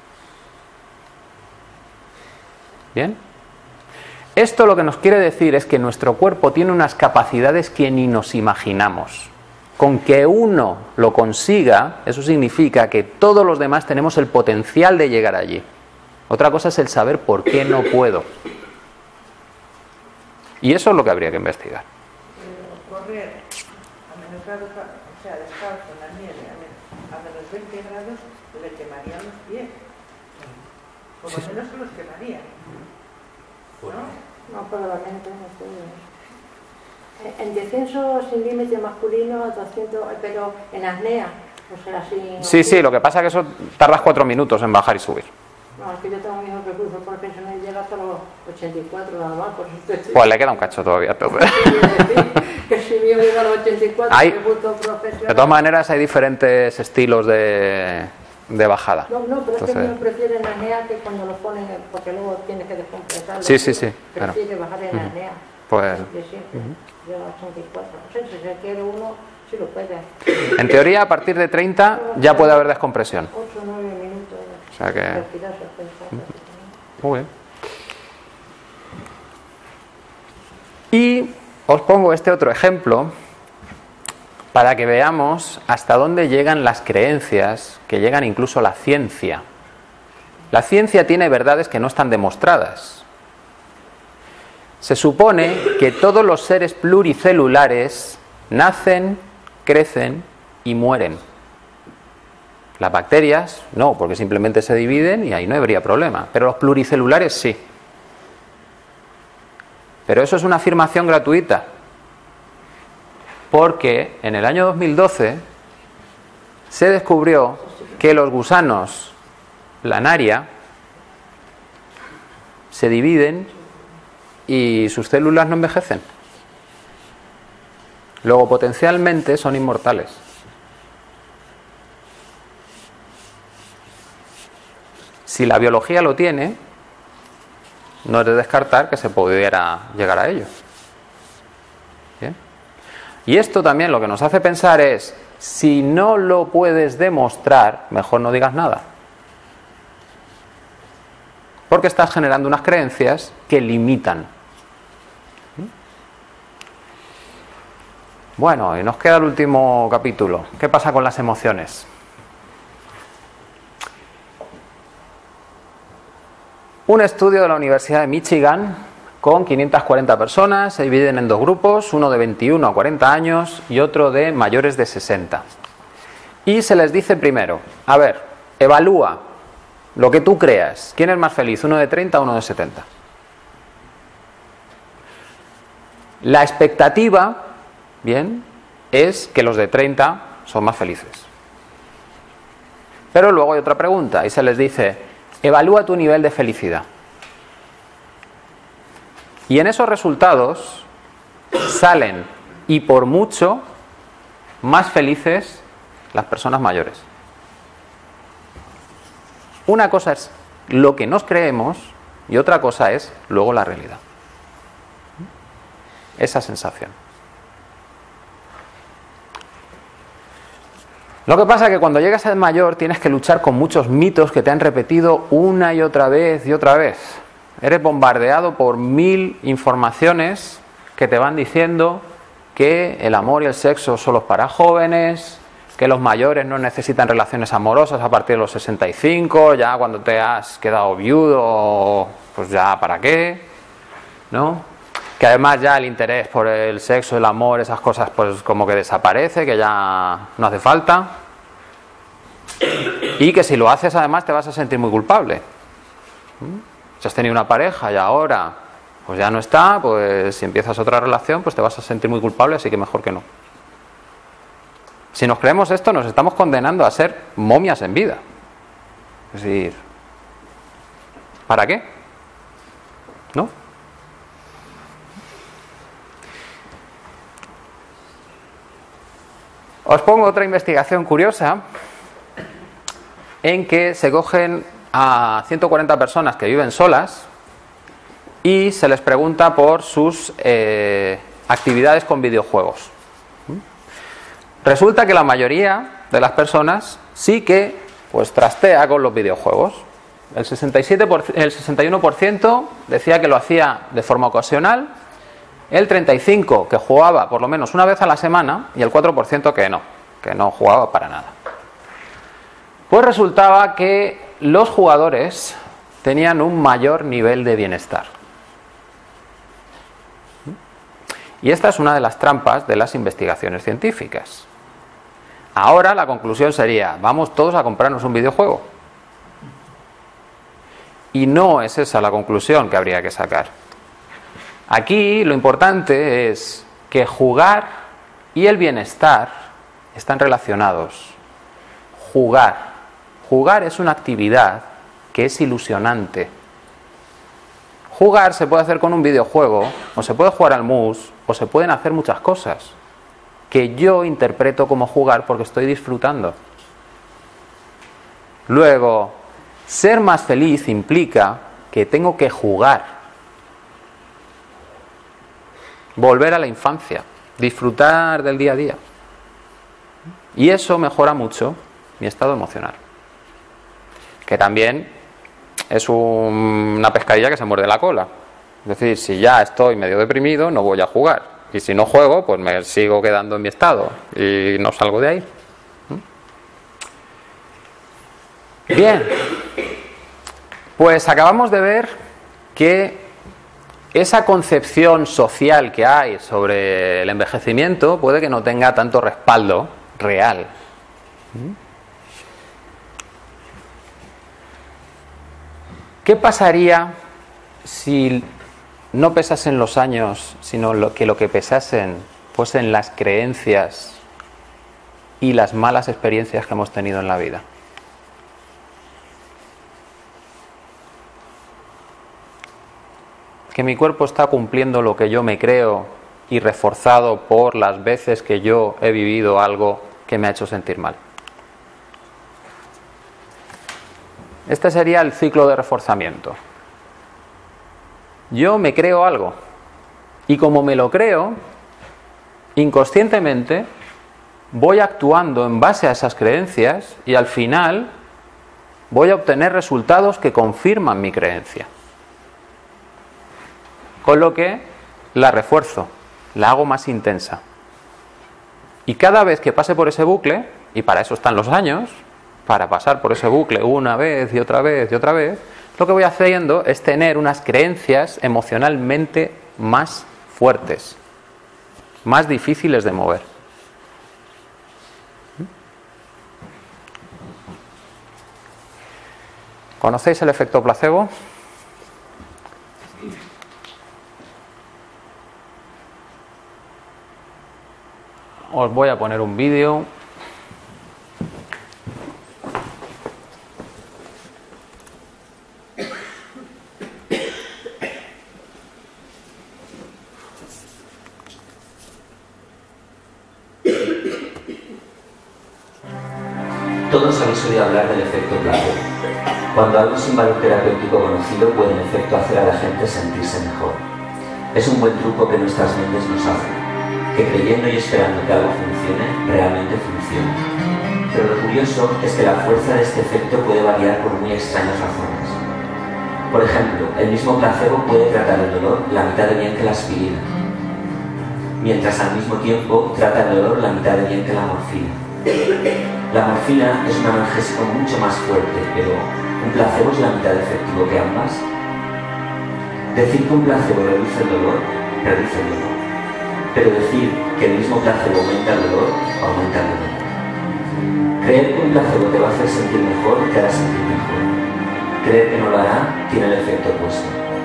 ¿Bien? Esto lo que nos quiere decir es que nuestro cuerpo tiene unas capacidades que ni nos imaginamos. Con que uno lo consiga, eso significa que todos los demás tenemos el potencial de llegar allí. Otra cosa es el saber por qué no puedo. Y eso es lo que habría que investigar. Correr a menos grados, o sea, descalzo en la nieve, a menos veinte grados, le quemarían los pies. Por lo menos se los quemaría. ¿No? No, probablemente no sé. En descenso sin límite masculino, doscientos, pero en apnea, o sea, sin... Sí, sí, lo que pasa es que eso tardas cuatro minutos en bajar y subir. No, es que yo tengo mi hijo que cruzo profesional y llega hasta los ochenta y cuatro nada más, por eso estoy... Pues le queda un cacho todavía. Entonces. Que si mío llega a los ochenta y cuatro, Hay, que justo profesional... de todas maneras hay diferentes estilos de, de bajada. No, no, pero Entonces, es que ellos prefieren apnea que cuando lo ponen, porque luego tienes que descompensarlo. Sí, sí, sí. Prefiere Claro. bajar en apnea. Pues, De siempre. Yo a ochenta y cuatro. No sé, si se quiere uno, sí lo puede. en teoría, a partir de treinta ya puede haber descompresión. ocho o nueve minutos. O sea que... Respirar, pensar. Muy bien. Y os pongo este otro ejemplo para que veamos hasta dónde llegan las creencias, que llegan incluso la ciencia. La ciencia tiene verdades que no están demostradas. Se supone que todos los seres pluricelulares nacen, crecen y mueren. Las bacterias no, porque simplemente se dividen y ahí no habría problema. Pero los pluricelulares sí. Pero eso es una afirmación gratuita. Porque en el año dos mil doce se descubrió que los gusanos planaria se dividen y sus células no envejecen. Luego potencialmente son inmortales. Si la biología lo tiene, no es de descartar que se pudiera llegar a ello. ¿Bien? Y esto también lo que nos hace pensar es, si no lo puedes demostrar, mejor no digas nada. Porque estás generando unas creencias que limitan. Bueno, y nos queda el último capítulo. ¿Qué pasa con las emociones? Un estudio de la Universidad de Michigan con quinientas cuarenta personas, se dividen en dos grupos, uno de veintiuno a cuarenta años y otro de mayores de sesenta. Y se les dice primero, a ver, evalúa lo que tú creas. ¿Quién es más feliz, uno de treinta o uno de setenta? La expectativa, bien, es que los de treinta son más felices. Pero luego hay otra pregunta y se les dice, evalúa tu nivel de felicidad. Y en esos resultados salen, y por mucho, más felices las personas mayores. Una cosa es lo que nos creemos y otra cosa es luego la realidad. Esa sensación. Lo que pasa es que cuando llegas a ser mayor tienes que luchar con muchos mitos que te han repetido una y otra vez y otra vez. Eres bombardeado por mil informaciones que te van diciendo que el amor y el sexo solo es para jóvenes, que los mayores no necesitan relaciones amorosas a partir de los sesenta y cinco, ya cuando te has quedado viudo, pues ya para qué, ¿no? Que además ya el interés por el sexo, el amor, esas cosas pues como que desaparece, que ya no hace falta. Y que si lo haces además te vas a sentir muy culpable. Si has tenido una pareja y ahora pues ya no está, pues si empiezas otra relación pues te vas a sentir muy culpable, así que mejor que no. Si nos creemos esto nos estamos condenando a ser momias en vida. Es decir, ¿para qué? ¿No? Os pongo otra investigación curiosa en que se cogen a ciento cuarenta personas que viven solas y se les pregunta por sus eh, actividades con videojuegos. Resulta que la mayoría de las personas sí que pues trastea con los videojuegos. El sesenta y siete por ciento, el sesenta y uno por ciento decía que lo hacía de forma ocasional, el treinta y cinco por ciento que jugaba por lo menos una vez a la semana y el cuatro por ciento que no, que no jugaba para nada. Pues resultaba que los jugadores tenían un mayor nivel de bienestar. Y esta es una de las trampas de las investigaciones científicas. Ahora la conclusión sería, vamos todos a comprarnos un videojuego. Y no es esa la conclusión que habría que sacar. Aquí lo importante es que jugar y el bienestar están relacionados. Jugar. Jugar es una actividad que es ilusionante. Jugar se puede hacer con un videojuego, o se puede jugar al mus, o se pueden hacer muchas cosas que yo interpreto como jugar porque estoy disfrutando. Luego, ser más feliz implica que tengo que jugar. Volver a la infancia, disfrutar del día a día. Y eso mejora mucho mi estado emocional. Que también es un, una pescadilla que se muerde la cola. Es decir, si ya estoy medio deprimido, no voy a jugar. Y si no juego, pues me sigo quedando en mi estado y no salgo de ahí. Bien, pues acabamos de ver que esa concepción social que hay sobre el envejecimiento puede que no tenga tanto respaldo real. ¿Qué pasaría si no pesasen los años, sino lo que lo que pesasen fuesen las creencias y las malas experiencias que hemos tenido en la vida? Que mi cuerpo está cumpliendo lo que yo me creo y reforzado por las veces que yo he vivido algo que me ha hecho sentir mal. Este sería el ciclo de reforzamiento. yo me creo algo. Y como me lo creo, inconscientemente voy actuando en base a esas creencias y al final voy a obtener resultados que confirman mi creencia. Con lo que la refuerzo, la hago más intensa. Y cada vez que pase por ese bucle, y para eso están los años, para pasar por ese bucle una vez y otra vez y otra vez, lo que voy haciendo es tener unas creencias emocionalmente más fuertes, más difíciles de mover. ¿Conocéis el efecto placebo? Os voy a poner un vídeo. Todos habéis oído hablar del efecto placebo. Cuando algo sin valor terapéutico conocido puede en efecto hacer a la gente sentirse mejor. Es un buen truco que nuestras mentes nos hacen, que creyendo y esperando que algo funcione, realmente funcione. Pero lo curioso es que la fuerza de este efecto puede variar por muy extrañas razones. Por ejemplo, el mismo placebo puede tratar el dolor la mitad de bien que la aspirina, mientras al mismo tiempo trata el dolor la mitad de bien que la morfina. La morfina es un analgésico mucho más fuerte, pero ¿un placebo es la mitad de efectivo que ambas? Decir que un placebo reduce el dolor, reduce el dolor. Pero decir que el mismo placebo aumenta el dolor, aumenta el dolor. Creer que un placebo te va a hacer sentir mejor, te hará sentir mejor. Creer que no lo hará, tiene el efecto opuesto.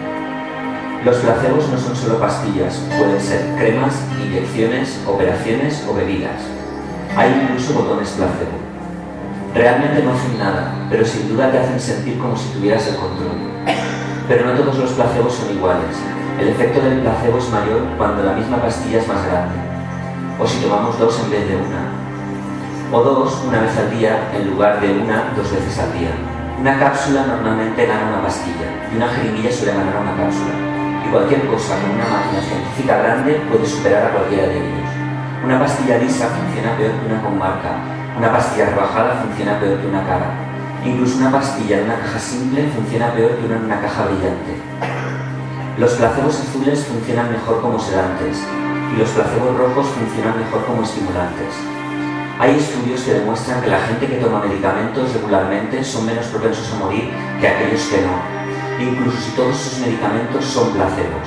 Los placebos no son solo pastillas, pueden ser cremas, inyecciones, operaciones o bebidas. Hay incluso botones placebo. Realmente no hacen nada, pero sin duda te hacen sentir como si tuvieras el control. Pero no todos los placebos son iguales. El efecto del placebo es mayor cuando la misma pastilla es más grande, o si tomamos dos en vez de una, o dos una vez al día en lugar de una dos veces al día. Una cápsula normalmente gana una pastilla, y una jeringuilla suele ganar una cápsula. Y cualquier cosa con una máquina científica grande puede superar a cualquiera de ellos. Una pastilla lisa funciona peor que una con marca. Una pastilla rebajada funciona peor que una cara. Incluso una pastilla en una caja simple funciona peor que una en una caja brillante. Los placebos azules funcionan mejor como sedantes y los placebos rojos funcionan mejor como estimulantes. Hay estudios que demuestran que la gente que toma medicamentos regularmente son menos propensos a morir que aquellos que no, incluso si todos sus medicamentos son placebos.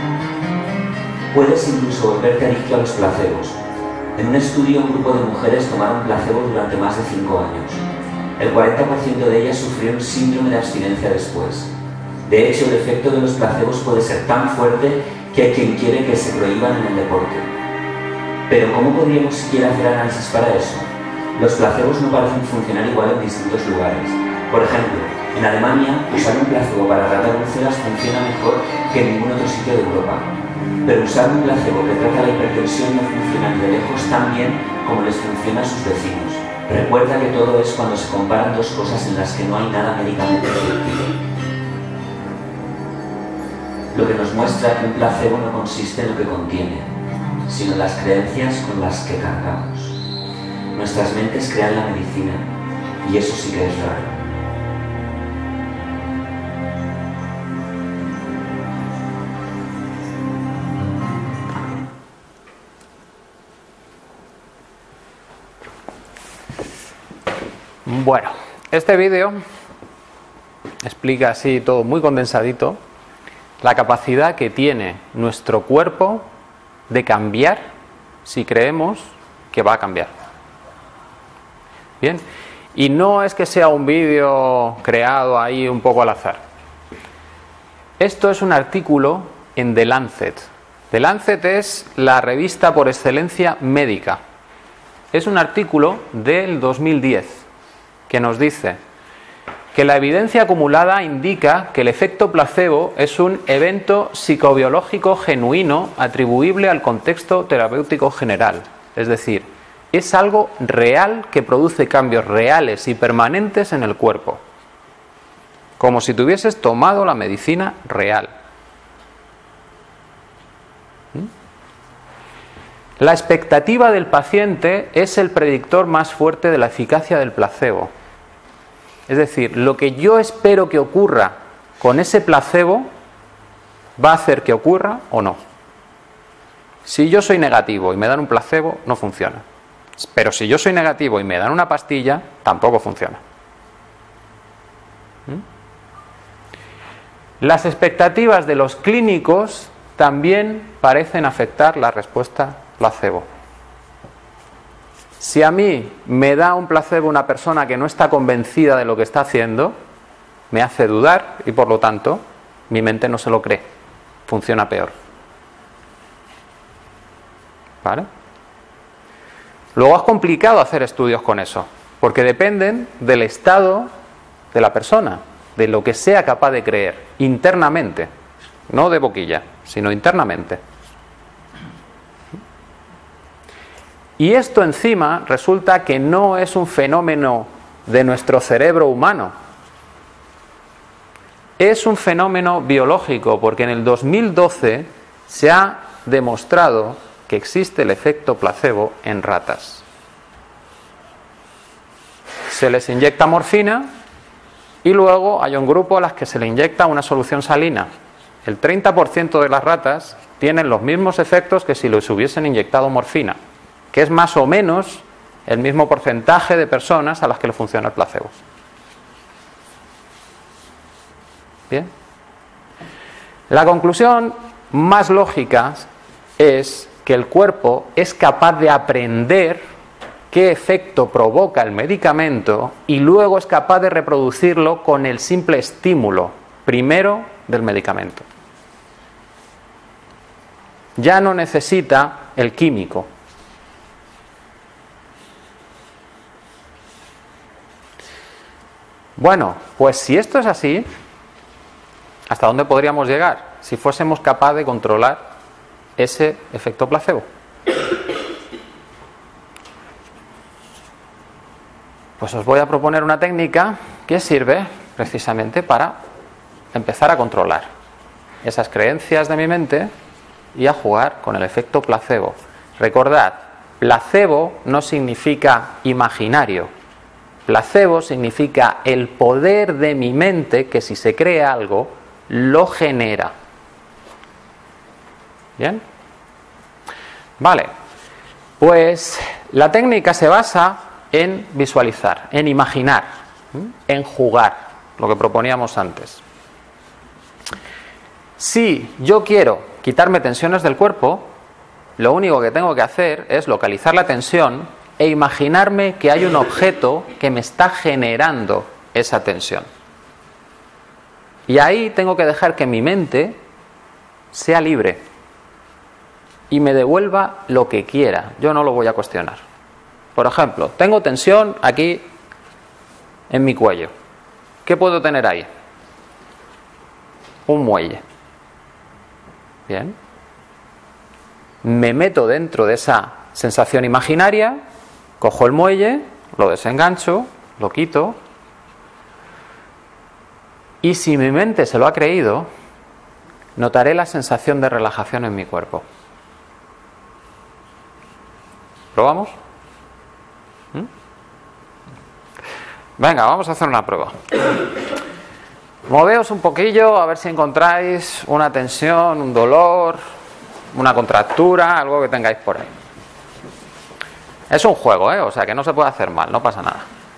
Puedes incluso volverte adicto a los placebos. En un estudio, un grupo de mujeres tomaron placebo durante más de cinco años. El cuarenta por ciento de ellas sufrieron síndrome de abstinencia después. De hecho, el efecto de los placebos puede ser tan fuerte que hay quien quiere que se prohíban en el deporte. Pero ¿cómo podríamos siquiera hacer análisis para eso? Los placebos no parecen funcionar igual en distintos lugares. Por ejemplo, en Alemania, usar un placebo para tratar úlceras funciona mejor que en ningún otro sitio de Europa. Pero usar un placebo que trata la hipertensión no funciona ni de lejos tan bien como les funciona a sus vecinos. Recuerda que todo es cuando se comparan dos cosas en las que no hay nada médicamente efectivo. Lo que nos muestra que un placebo no consiste en lo que contiene, sino en las creencias con las que cargamos. Nuestras mentes crean la medicina, y eso sí que es raro. Bueno, este vídeo explica así todo muy condensadito la capacidad que tiene nuestro cuerpo de cambiar si creemos que va a cambiar. Bien, y no es que sea un vídeo creado ahí un poco al azar. Esto es un artículo en The Lancet. The Lancet es la revista por excelencia médica. Es un artículo del dos mil diez que nos dice que la evidencia acumulada indica que el efecto placebo es un evento psicobiológico genuino atribuible al contexto terapéutico general. Es decir, es algo real que produce cambios reales y permanentes en el cuerpo. Como si tuvieses tomado la medicina real. La expectativa del paciente es el predictor más fuerte de la eficacia del placebo. Es decir, lo que yo espero que ocurra con ese placebo va a hacer que ocurra o no. Si yo soy negativo y me dan un placebo, no funciona. Pero si yo soy negativo y me dan una pastilla, tampoco funciona. ¿Mm? Las expectativas de los clínicos también parecen afectar la respuesta placebo. Si a mí me da un placebo una persona que no está convencida de lo que está haciendo, me hace dudar y por lo tanto mi mente no se lo cree. Funciona peor. ¿Vale? Luego es complicado hacer estudios con eso, porque dependen del estado de la persona, de lo que sea capaz de creer internamente, no de boquilla, sino internamente. Y esto encima resulta que no es un fenómeno de nuestro cerebro humano. Es un fenómeno biológico, porque en el dos mil doce se ha demostrado que existe el efecto placebo en ratas. Se les inyecta morfina y luego hay un grupo a las que se le inyecta una solución salina. El treinta por ciento de las ratas tienen los mismos efectos que si les hubiesen inyectado morfina, que es más o menos el mismo porcentaje de personas a las que le funciona el placebo. Bien. La conclusión más lógica es que el cuerpo es capaz de aprender qué efecto provoca el medicamento y luego es capaz de reproducirlo con el simple estímulo primero del medicamento. Ya no necesita el químico. Bueno, pues si esto es así, ¿hasta dónde podríamos llegar si fuésemos capaces de controlar ese efecto placebo? Pues os voy a proponer una técnica que sirve precisamente para empezar a controlar esas creencias de mi mente y a jugar con el efecto placebo. Recordad, placebo no significa imaginario. Placebo significa el poder de mi mente que si se cree algo, lo genera. ¿Bien? Vale. Pues la técnica se basa en visualizar, en imaginar, en jugar, lo que proponíamos antes. Si yo quiero quitarme tensiones del cuerpo, lo único que tengo que hacer es localizar la tensión e imaginarme que hay un objeto que me está generando esa tensión. Y ahí tengo que dejar que mi mente sea libre y me devuelva lo que quiera. Yo no lo voy a cuestionar. Por ejemplo, tengo tensión aquí en mi cuello. ¿Qué puedo tener ahí? Un muelle. Bien. Me meto dentro de esa sensación imaginaria, cojo el muelle, lo desengancho, lo quito, y si mi mente se lo ha creído, notaré la sensación de relajación en mi cuerpo. ¿Probamos? ¿Mm? Venga, vamos a hacer una prueba. Moveos un poquillo a ver si encontráis una tensión, un dolor, una contractura, algo que tengáis por ahí. Es un juego, ¿eh? O sea que no se puede hacer mal, no pasa nada.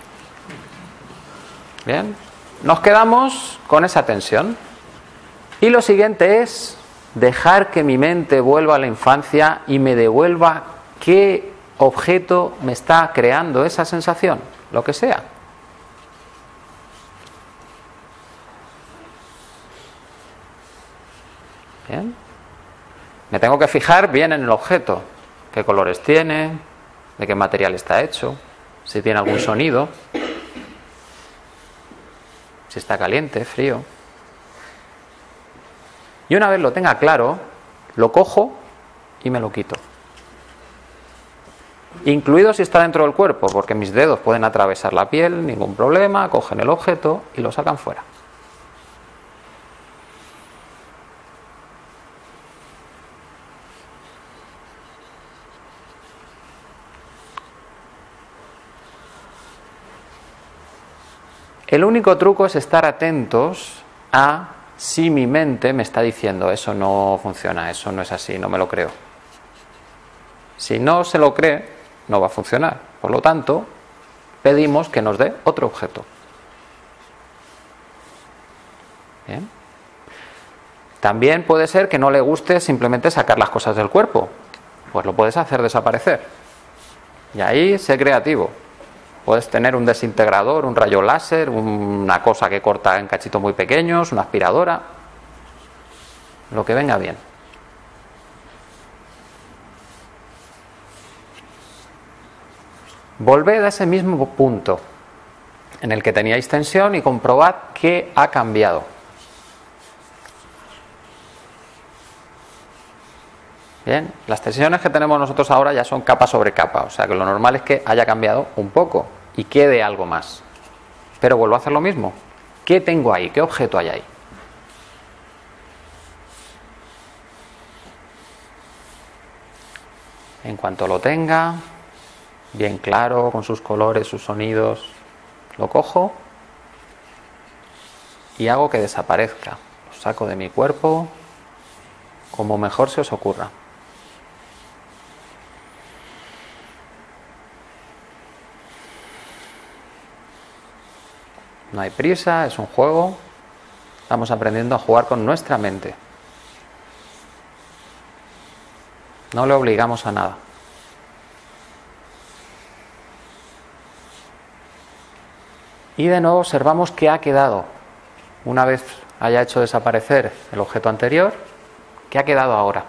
Bien, nos quedamos con esa tensión. Y lo siguiente es dejar que mi mente vuelva a la infancia y me devuelva qué objeto me está creando esa sensación, lo que sea. Bien. Me tengo que fijar bien en el objeto, qué colores tiene, de qué material está hecho, si tiene algún sonido, si está caliente, frío. Y una vez lo tenga claro, lo cojo y me lo quito. Incluido si está dentro del cuerpo, porque mis dedos pueden atravesar la piel, ningún problema, cogen el objeto y lo sacan fuera. El único truco es estar atentos a si mi mente me está diciendo eso no funciona, eso no es así, no me lo creo. Si no se lo cree, no va a funcionar. Por lo tanto, pedimos que nos dé otro objeto. Bien. También puede ser que no le guste simplemente sacar las cosas del cuerpo. Pues lo puedes hacer desaparecer. Y ahí sé creativo. Puedes tener un desintegrador, un rayo láser, una cosa que corta en cachitos muy pequeños, una aspiradora. Lo que venga bien. Volved a ese mismo punto en el que teníais tensión y comprobad qué ha cambiado. Bien, las tensiones que tenemos nosotros ahora ya son capa sobre capa, o sea que lo normal es que haya cambiado un poco y quede algo más. Pero vuelvo a hacer lo mismo. ¿Qué tengo ahí? ¿Qué objeto hay ahí? En cuanto lo tenga, bien claro, con sus colores, sus sonidos, lo cojo y hago que desaparezca. Lo saco de mi cuerpo como mejor se os ocurra. No hay prisa, es un juego. Estamos aprendiendo a jugar con nuestra mente. No le obligamos a nada. Y de nuevo observamos qué ha quedado. Una vez haya hecho desaparecer el objeto anterior, ¿qué ha quedado ahora?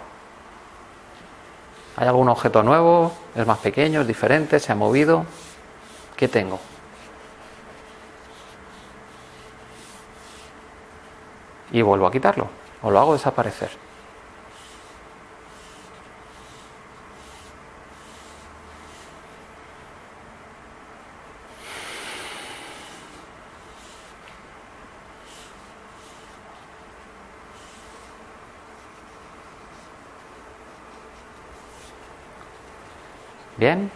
¿Hay algún objeto nuevo? ¿Es más pequeño? ¿Es diferente? ¿Se ha movido? ¿Qué tengo? Y vuelvo a quitarlo, o lo hago desaparecer. Bien.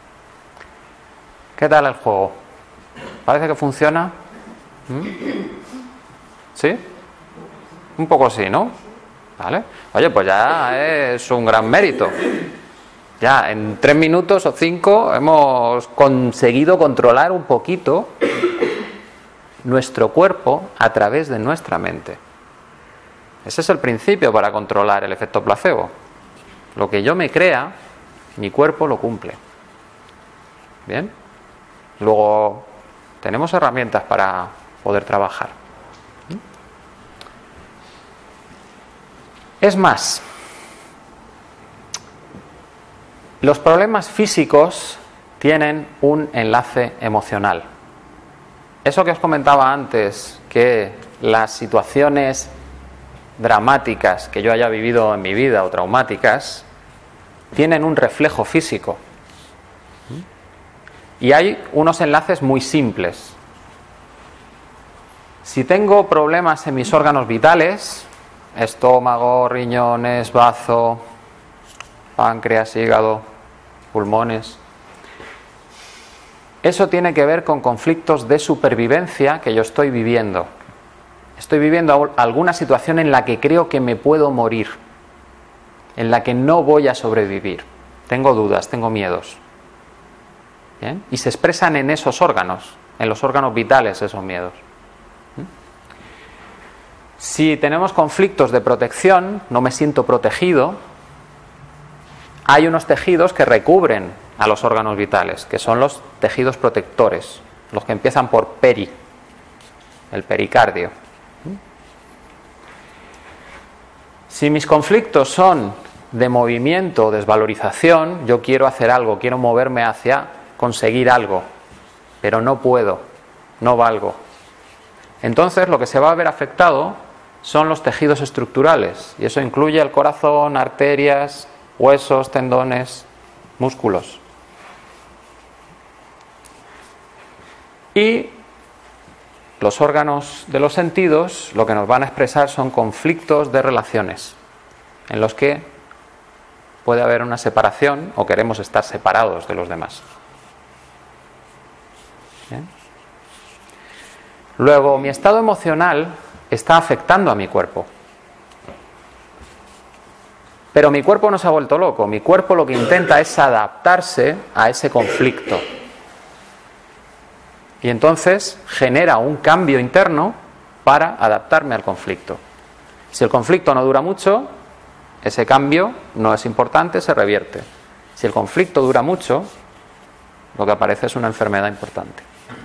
¿Qué tal el juego? ¿Parece que funciona? ¿Mm? ¿Sí? Un poco sí, ¿no? ¿Vale? Oye, pues ya es un gran mérito. Ya en tres minutos o cinco hemos conseguido controlar un poquito nuestro cuerpo a través de nuestra mente. Ese es el principio para controlar el efecto placebo. Lo que yo me crea, mi cuerpo lo cumple. ¿Bien? Luego tenemos herramientas para poder trabajar. Es más, los problemas físicos tienen un enlace emocional. Eso que os comentaba antes, que las situaciones dramáticas que yo haya vivido en mi vida o traumáticas tienen un reflejo físico. Y hay unos enlaces muy simples. Si tengo problemas en mis órganos vitales, estómago, riñones, bazo, páncreas, hígado, pulmones, eso tiene que ver con conflictos de supervivencia que yo estoy viviendo. Estoy viviendo alguna situación en la que creo que me puedo morir, en la que no voy a sobrevivir. Tengo dudas, tengo miedos. ¿Bien? Y se expresan en esos órganos, en los órganos vitales esos miedos. Si tenemos conflictos de protección, no me siento protegido, hay unos tejidos que recubren a los órganos vitales, que son los tejidos protectores, los que empiezan por peri, el pericardio. Si mis conflictos son de movimiento o desvalorización, yo quiero hacer algo, quiero moverme hacia conseguir algo, pero no puedo, no valgo. Entonces lo que se va a ver afectado son los tejidos estructurales, y eso incluye el corazón, arterias, huesos, tendones, músculos. Y los órganos de los sentidos lo que nos van a expresar son conflictos de relaciones, en los que puede haber una separación o queremos estar separados de los demás. ¿Bien? Luego, mi estado emocional está afectando a mi cuerpo. Pero mi cuerpo no se ha vuelto loco. Mi cuerpo lo que intenta es adaptarse a ese conflicto. Y entonces genera un cambio interno para adaptarme al conflicto. Si el conflicto no dura mucho, ese cambio no es importante, se revierte. Si el conflicto dura mucho, lo que aparece es una enfermedad importante.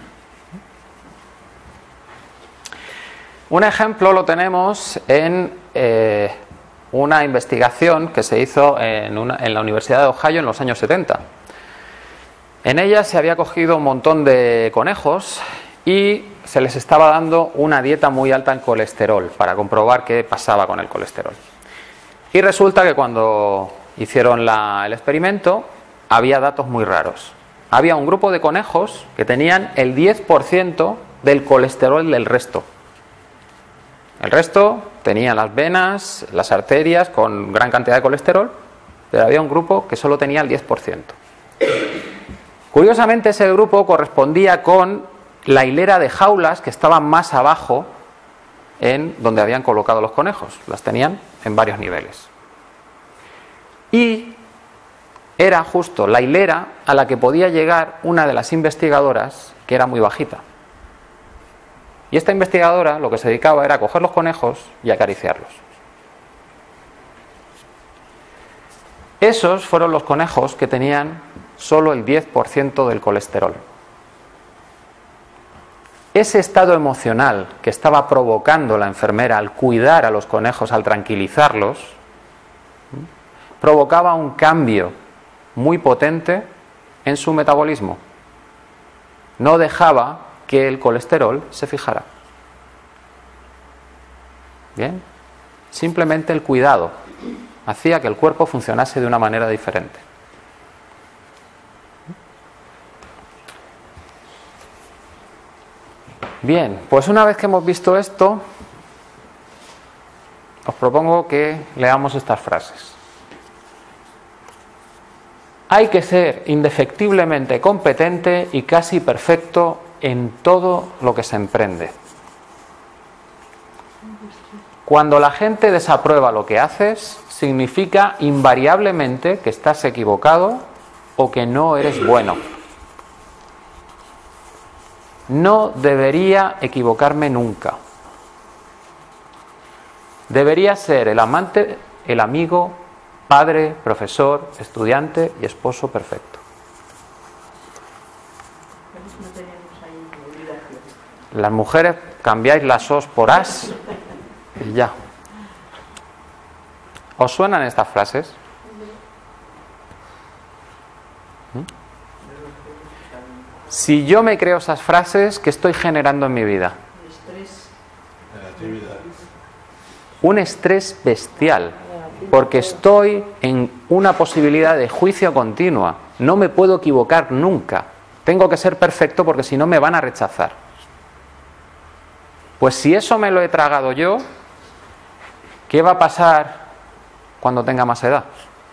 Un ejemplo lo tenemos en eh, una investigación que se hizo en, una, en la Universidad de Ohio en los años setenta. En ella se había cogido un montón de conejos y se les estaba dando una dieta muy alta en colesterol para comprobar qué pasaba con el colesterol. Y resulta que cuando hicieron la, el experimento había datos muy raros. Había un grupo de conejos que tenían el diez por ciento del colesterol del resto. El resto tenía las venas, las arterias con gran cantidad de colesterol, pero había un grupo que solo tenía el diez por ciento. Curiosamente, ese grupo correspondía con la hilera de jaulas que estaban más abajo en donde habían colocado los conejos. Las tenían en varios niveles. Y era justo la hilera a la que podía llegar una de las investigadoras, que era muy bajita. Y esta investigadora lo que se dedicaba era a coger los conejos y acariciarlos. Esos fueron los conejos que tenían solo el diez por ciento del colesterol. Ese estado emocional que estaba provocando la enfermera al cuidar a los conejos, al tranquilizarlos, provocaba un cambio muy potente en su metabolismo. No dejaba que el colesterol se fijara. Bien, simplemente el cuidado hacía que el cuerpo funcionase de una manera diferente. Bien, pues una vez que hemos visto esto, os propongo que leamos estas frases. Hay que ser indefectiblemente competente y casi perfecto en todo lo que se emprende. Cuando la gente desaprueba lo que haces, significa invariablemente que estás equivocado o que no eres bueno. No debería equivocarme nunca. Debería ser el amante, el amigo, padre, profesor, estudiante y esposo perfecto. Las mujeres cambiáis las os por as y ya. ¿Os suenan estas frases? ¿Mm? Si yo me creo esas frases, ¿qué estoy generando en mi vida? Un estrés bestial, porque estoy en una posibilidad de juicio continua. No me puedo equivocar nunca. Tengo que ser perfecto porque si no me van a rechazar. Pues si eso me lo he tragado yo, ¿qué va a pasar cuando tenga más edad?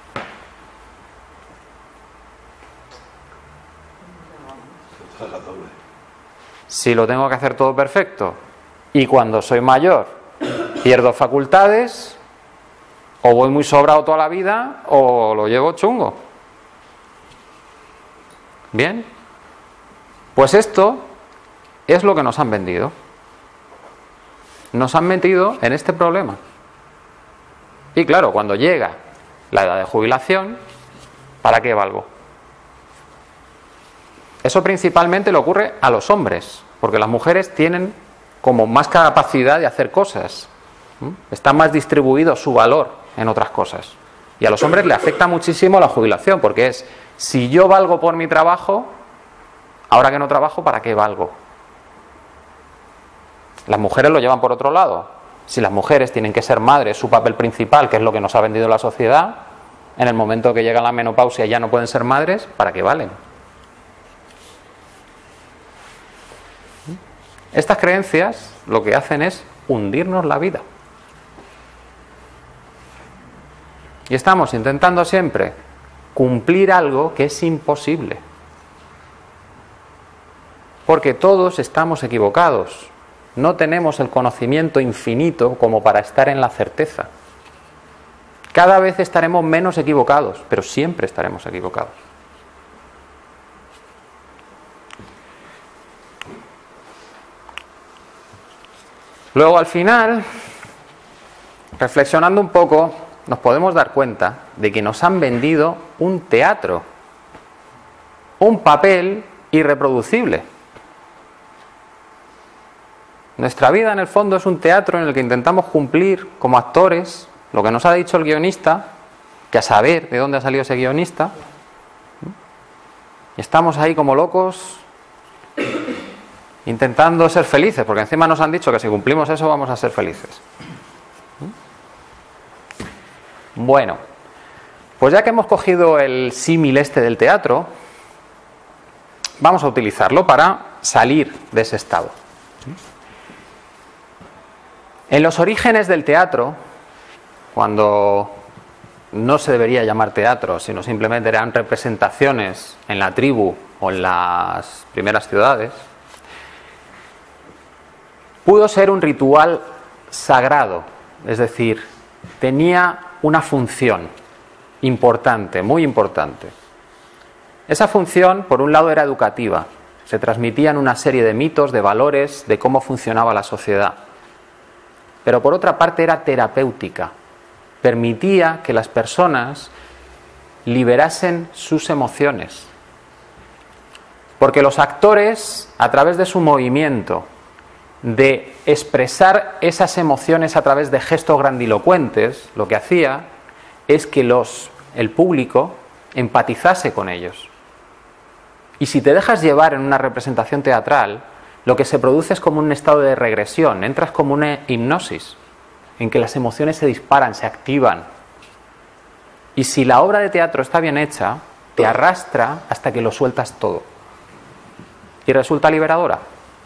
Si lo tengo que hacer todo perfecto y cuando soy mayor pierdo facultades, o voy muy sobrado toda la vida o lo llevo chungo. Bien, pues esto es lo que nos han vendido. Nos han metido en este problema. Y claro, cuando llega la edad de jubilación, ¿para qué valgo? Eso principalmente le ocurre a los hombres, porque las mujeres tienen como más capacidad de hacer cosas. ¿Mm? Está más distribuido su valor en otras cosas. Y a los hombres le afecta muchísimo la jubilación, porque es, si yo valgo por mi trabajo, ahora que no trabajo, ¿para qué valgo? Las mujeres lo llevan por otro lado. Si las mujeres tienen que ser madres, su papel principal, que es lo que nos ha vendido la sociedad, en el momento que llega la menopausia ya no pueden ser madres, ¿para qué valen? Estas creencias lo que hacen es hundirnos la vida. Y estamos intentando siempre cumplir algo que es imposible. Porque todos estamos equivocados. no tenemos el conocimiento infinito como para estar en la certeza. Cada vez estaremos menos equivocados, pero siempre estaremos equivocados. Luego, al final, reflexionando un poco, nos podemos dar cuenta de que nos han vendido un teatro, un papel irreproducible. Nuestra vida, en el fondo, es un teatro en el que intentamos cumplir como actores lo que nos ha dicho el guionista, que a saber de dónde ha salido ese guionista. Y estamos ahí como locos intentando ser felices, porque encima nos han dicho que si cumplimos eso vamos a ser felices. Bueno, pues ya que hemos cogido el símil este del teatro, vamos a utilizarlo para salir de ese estado. En los orígenes del teatro, cuando no se debería llamar teatro, sino simplemente eran representaciones en la tribu o en las primeras ciudades, pudo ser un ritual sagrado, es decir, tenía una función importante, muy importante. Esa función, por un lado, era educativa. Se transmitían una serie de mitos, de valores, de cómo funcionaba la sociedad. Pero por otra parte era terapéutica. Permitía que las personas liberasen sus emociones. Porque los actores, a través de su movimiento, de expresar esas emociones a través de gestos grandilocuentes, lo que hacía es que los, el público empatizase con ellos. Y si te dejas llevar en una representación teatral, lo que se produce es como un estado de regresión, entras como una hipnosis, en que las emociones se disparan, se activan. Y si la obra de teatro está bien hecha, te arrastra hasta que lo sueltas todo. Y resulta liberadora.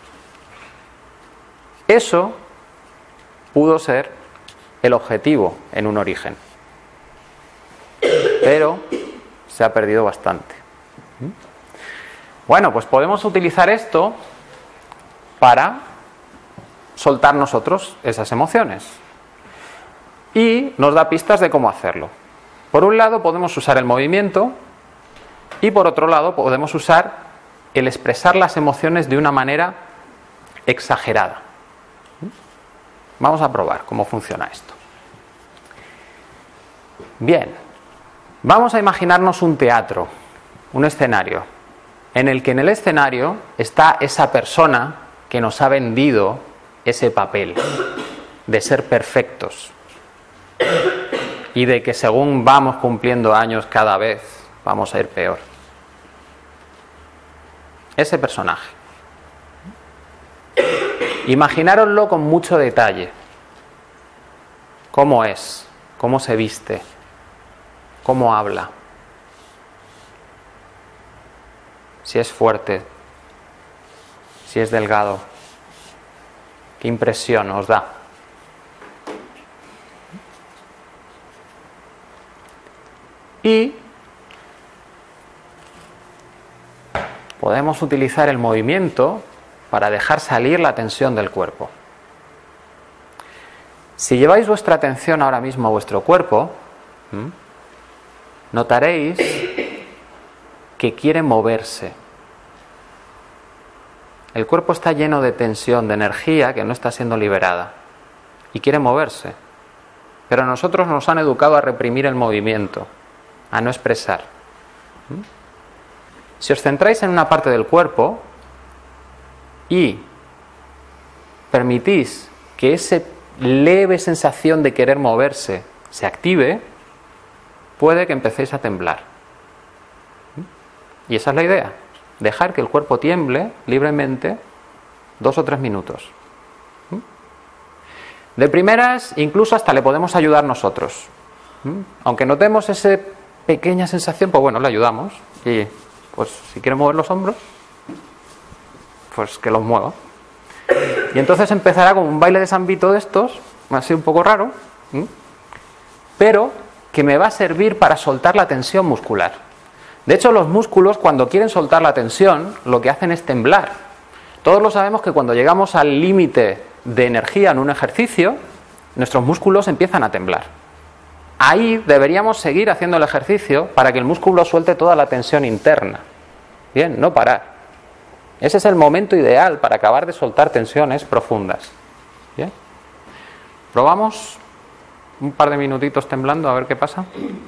Eso pudo ser el objetivo en un origen, pero se ha perdido bastante. Bueno, pues podemos utilizar esto para soltar nosotros esas emociones y nos da pistas de cómo hacerlo. Por un lado podemos usar el movimiento y por otro lado podemos usar el expresar las emociones de una manera exagerada. Vamos a probar cómo funciona esto. Bien, vamos a imaginarnos un teatro, un escenario, en el que en el escenario está esa persona que nos ha vendido ese papel de ser perfectos y de que según vamos cumpliendo años cada vez vamos a ir peor. Ese personaje. Imaginároslo con mucho detalle. ¿Cómo es? ¿Cómo se viste? ¿Cómo habla? Si es fuerte, si es delgado. ¿Qué impresión os da? Y podemos utilizar el movimiento para dejar salir la tensión del cuerpo. Si lleváis vuestra atención ahora mismo a vuestro cuerpo, ¿m? notaréis que quiere moverse. El cuerpo está lleno de tensión, de energía que no está siendo liberada y quiere moverse. Pero nosotros nos han educado a reprimir el movimiento, a no expresar. ¿m? Si os centráis en una parte del cuerpo y permitís que esa leve sensación de querer moverse se active, puede que empecéis a temblar. Y esa es la idea, dejar que el cuerpo tiemble libremente dos o tres minutos. De primeras, incluso hasta le podemos ayudar nosotros. Aunque notemos esa pequeña sensación, pues bueno, le ayudamos. Y pues si quiere mover los hombros, pues que los mueva. Y entonces empezará como un baile de San Vito de estos, así un poco raro, ¿sí? Pero que me va a servir para soltar la tensión muscular. De hecho, los músculos, cuando quieren soltar la tensión, lo que hacen es temblar. Todos lo sabemos que cuando llegamos al límite de energía en un ejercicio, nuestros músculos empiezan a temblar. Ahí deberíamos seguir haciendo el ejercicio para que el músculo suelte toda la tensión interna. Bien, no parar. Ese es el momento ideal para acabar de soltar tensiones profundas. Bien. ¿Probamos un par de minutitos temblando a ver qué pasa?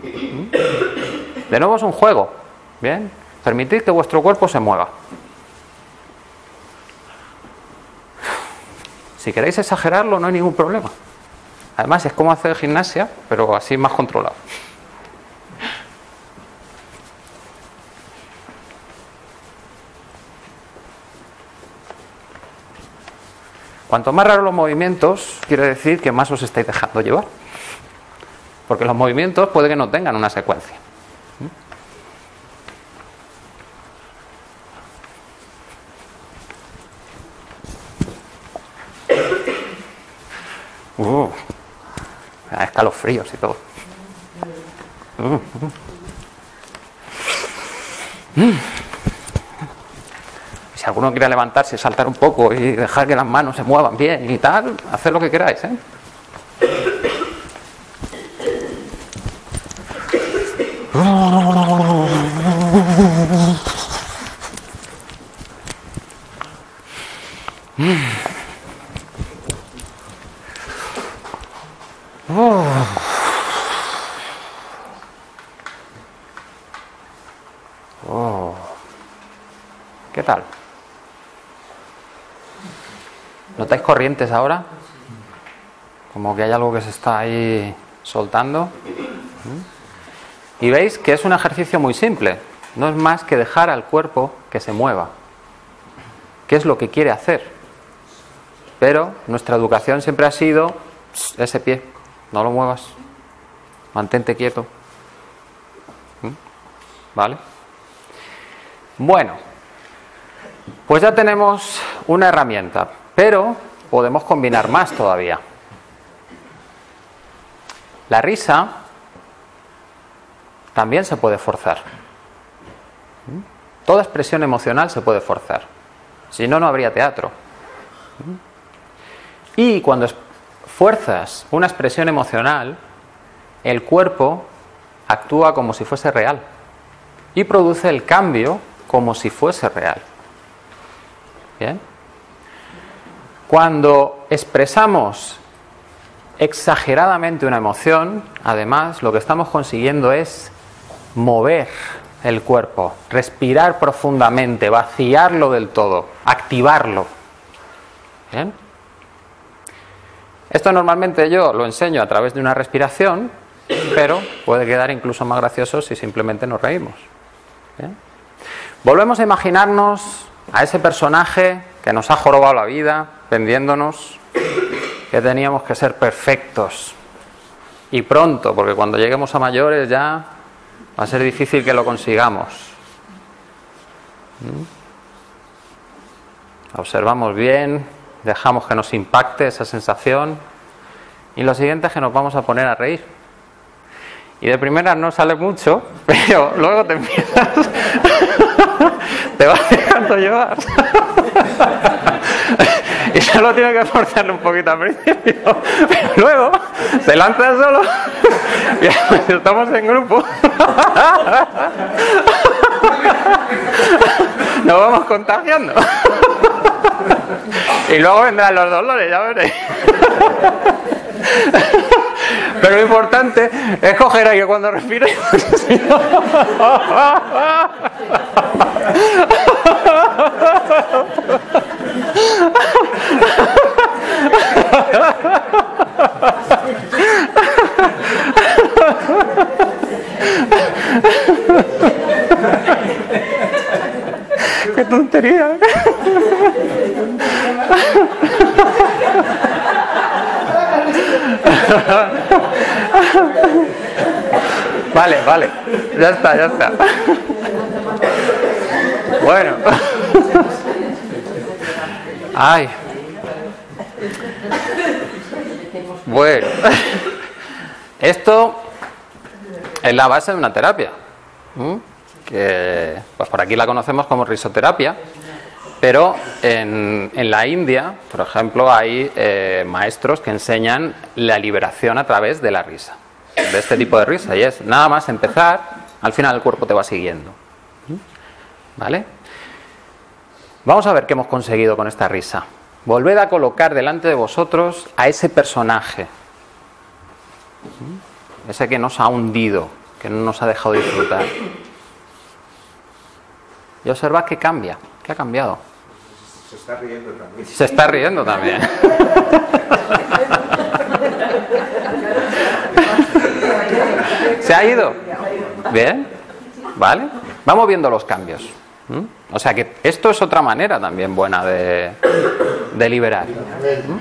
De nuevo es un juego. Bien. Permitid que vuestro cuerpo se mueva. Si queréis exagerarlo, no hay ningún problema. Además, es como hacer gimnasia, pero así más controlado. Cuanto más raros los movimientos, quiere decir que más os estáis dejando llevar. Porque los movimientos puede que no tengan una secuencia. Uh, escalofríos y todo. Uh, uh. Mm. Si alguno quiere levantarse, saltar un poco y dejar que las manos se muevan bien y tal, haced lo que queráis, ¿eh? Mm. Oh. Oh. ¿Qué tal? ¿Notáis corrientes ahora? Como que hay algo que se está ahí soltando. Y veis que es un ejercicio muy simple. No es más que dejar al cuerpo que se mueva. ¿Qué es lo que quiere hacer? Pero nuestra educación siempre ha sido ese pie. No lo muevas. Mantente quieto. ¿Vale? Bueno. Pues ya tenemos una herramienta. Pero podemos combinar más todavía. La risa también se puede forzar. Toda expresión emocional se puede forzar. Si no, no habría teatro. Y cuando fuerzas una expresión emocional, el cuerpo actúa como si fuese real y produce el cambio como si fuese real. ¿Bien? Cuando expresamos exageradamente una emoción, además lo que estamos consiguiendo es mover el cuerpo, respirar profundamente, vaciarlo del todo, activarlo. ¿Bien? Esto normalmente yo lo enseño a través de una respiración, pero puede quedar incluso más gracioso si simplemente nos reímos. ¿Bien? Volvemos a imaginarnos a ese personaje que nos ha jorobado la vida, vendiéndonos que teníamos que ser perfectos. Y pronto, porque cuando lleguemos a mayores ya va a ser difícil que lo consigamos. ¿Mm? Observamos bien, dejamos que nos impacte esa sensación y lo siguiente es que nos vamos a poner a reír. Y de primera no sale mucho, pero luego te empiezas, te vas dejando llevar. Y solo tienes que forzarlo un poquito al principio, pero luego te lanzas solo y pues estamos en grupo. Nos vamos contagiando. Y luego vendrán los dolores, ya veréis. Pero lo importante es coger aire cuando respires. ¡Qué tontería! Vale, vale, ya está, ya está. Bueno. Ay. Bueno. Esto es la base de una terapia, ¿m? Que pues por aquí la conocemos como risoterapia, Pero en, en la India, por ejemplo, hay eh, maestros que enseñan la liberación a través de la risa, de este tipo de risa. Y es nada más empezar, al final el cuerpo te va siguiendo. ¿Vale? Vamos a ver qué hemos conseguido con esta risa. Volved a colocar delante de vosotros a ese personaje, ese que nos ha hundido, que no nos ha dejado disfrutar. Y observad que cambia, que ha cambiado. Se está riendo también. Se está riendo también. ¿Se ha ido? Bien, ¿vale? Vamos viendo los cambios. ¿Mm? O sea que esto es otra manera también buena de, de liberar. ¿Mm?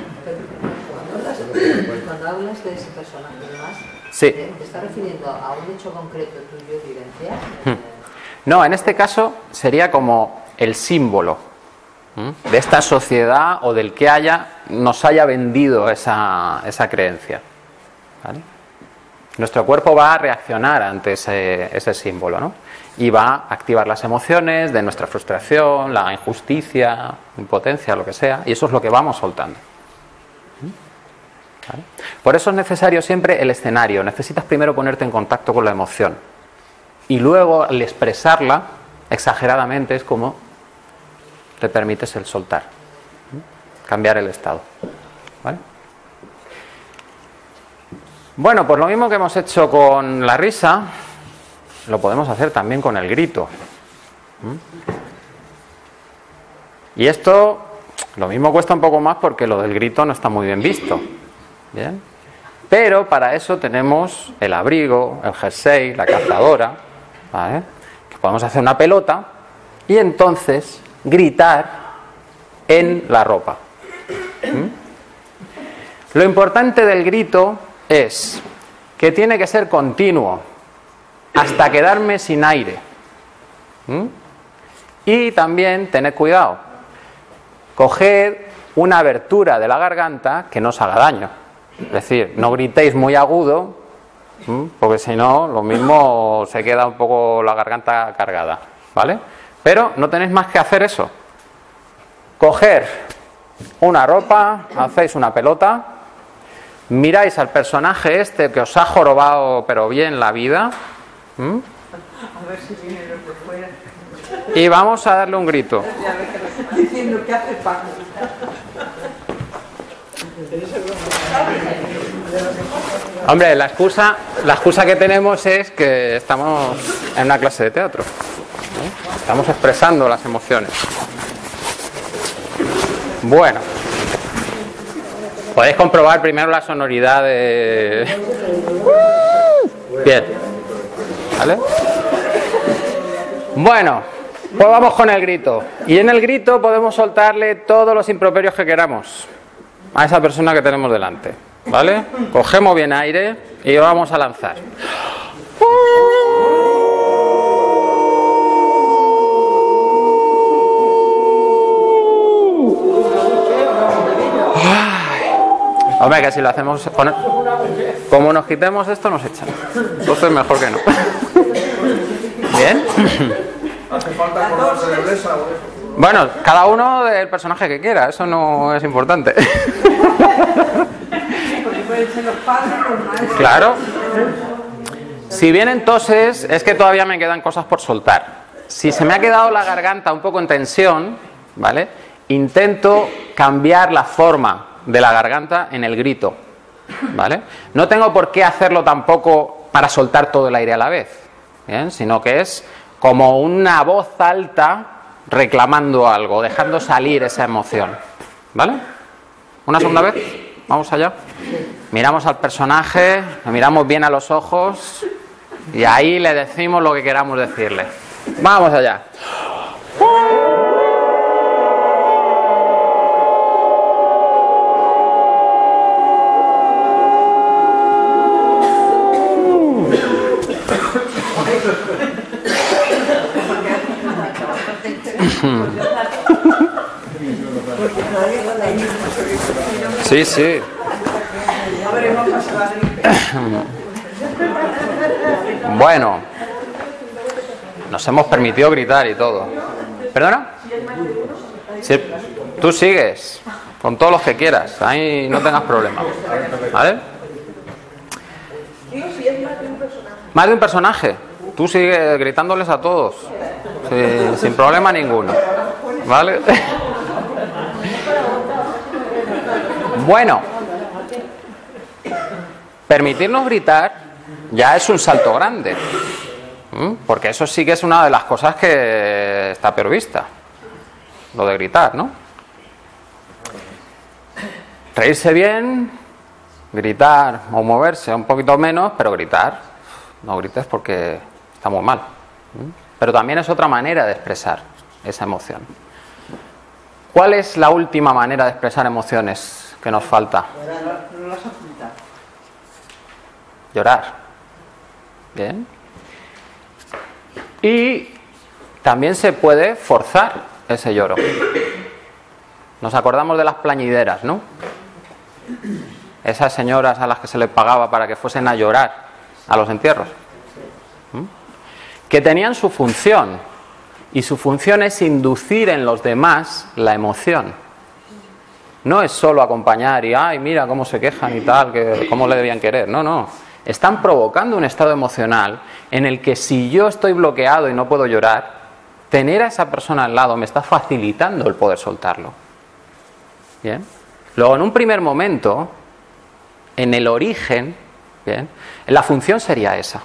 Cuando hablas de ese personaje, además, Sí. ¿te estás refiriendo a un hecho concreto tuyo vivencial? ¿Mm? No, en este caso sería como el símbolo ¿Mm? de esta sociedad o del que haya nos haya vendido esa, esa creencia. ¿Vale? Nuestro cuerpo va a reaccionar ante ese, ese símbolo, ¿no? Y va a activar las emociones de nuestra frustración, la injusticia, impotencia, lo que sea, y eso es lo que vamos soltando. ¿Vale? Por eso es necesario siempre el escenario. Necesitas primero ponerte en contacto con la emoción y luego al expresarla exageradamente es como te permites el soltar, cambiar el estado. ¿Vale? Bueno, pues lo mismo que hemos hecho con la risa, lo podemos hacer también con el grito. ¿Mm? Y esto, lo mismo cuesta un poco más porque lo del grito no está muy bien visto. ¿Bien? Pero para eso tenemos el abrigo, el jersey, la cazadora, ¿vale? Que podemos hacer una pelota y entonces gritar en la ropa. ¿Mm? Lo importante del grito es que tiene que ser continuo hasta quedarme sin aire. ¿Mm? Y también tened cuidado, coged una abertura de la garganta que no os haga daño. Es decir, no gritéis muy agudo, ¿Mm? porque si no, lo mismo se queda un poco la garganta cargada, ¿vale? Pero no tenéis más que hacer eso. Coger una ropa, hacéis una pelota, miráis al personaje este que os ha jorobado pero bien la vida, ¿Mm? A ver si vienen los de fuera. y vamos a darle un grito. Diciendo que hace Paco. Hombre, la excusa, la excusa que tenemos es que estamos en una clase de teatro, ¿eh? Estamos expresando las emociones. Bueno, podéis comprobar primero la sonoridad de... Bien, ¿vale? Bueno, pues vamos con el grito. Y en el grito podemos soltarle todos los improperios que queramos a esa persona que tenemos delante, ¿vale? Cogemos bien aire y vamos a lanzar. Hombre, que si lo hacemos... Como nos quitemos esto, nos echan. Entonces mejor que no. ¿Bien? ¿Hace falta acordarse de Blesa o eso? Bueno, cada uno del personaje que quiera, eso no es importante. Porque pueden ser los padres, los maestros. Claro. Si vienen toses, es que todavía me quedan cosas por soltar. Si se me ha quedado la garganta un poco en tensión, ¿vale? Intento cambiar la forma de la garganta en el grito, ¿vale? No tengo por qué hacerlo tampoco para soltar todo el aire a la vez, ¿bien? Sino que es como una voz alta reclamando algo, dejando salir esa emoción, ¿vale? ¿Una segunda vez? Vamos allá. Miramos al personaje, le miramos bien a los ojos y ahí le decimos lo que queramos decirle. Vamos allá. Sí, sí. Bueno, nos hemos permitido gritar y todo. ¿Perdona? Si tú sigues con todos los que quieras, ahí no tengas problemas. ¿Vale? Más de un personaje. Tú sigues gritándoles a todos. Sí, sin problema ninguno. ¿Vale? Bueno. Permitirnos gritar ya es un salto grande. ¿Mm? Porque eso sí que es una de las cosas que está peor vista. Lo de gritar, ¿no? Reírse bien, gritar o moverse un poquito menos, pero gritar. No grites porque está muy mal. ¿Mm? Pero también es otra manera de expresar esa emoción. ¿Cuál es la última manera de expresar emociones que nos falta? No las apunta. Llorar. Bien. Y también se puede forzar ese lloro. Nos acordamos de las plañideras, ¿no? Esas señoras a las que se les pagaba para que fuesen a llorar a los entierros. ¿Mm? Que tenían su función. Y su función es inducir en los demás la emoción. No es solo acompañar y, ay, mira cómo se quejan y tal, que cómo le debían querer. No, no. Están provocando un estado emocional en el que si yo estoy bloqueado y no puedo llorar, tener a esa persona al lado me está facilitando el poder soltarlo. ¿Bien? Luego, en un primer momento, en el origen, ¿bien?, la función sería esa.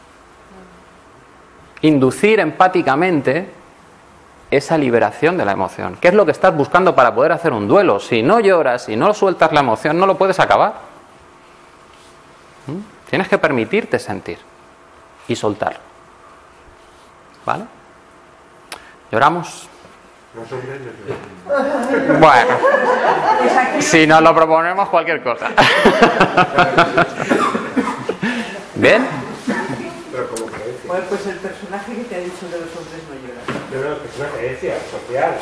Inducir empáticamente esa liberación de la emoción. ¿Qué es lo que estás buscando para poder hacer un duelo? Si no lloras, si no sueltas la emoción, no lo puedes acabar. ¿Mm? Tienes que permitirte sentir y soltar. ¿Vale? ¿Lloramos? Bueno, si nos lo proponemos, cualquier cosa. ¿Bien? Bueno, pues el personaje que te ha dicho de los hombres no llora. Yo creo que es una creencia social.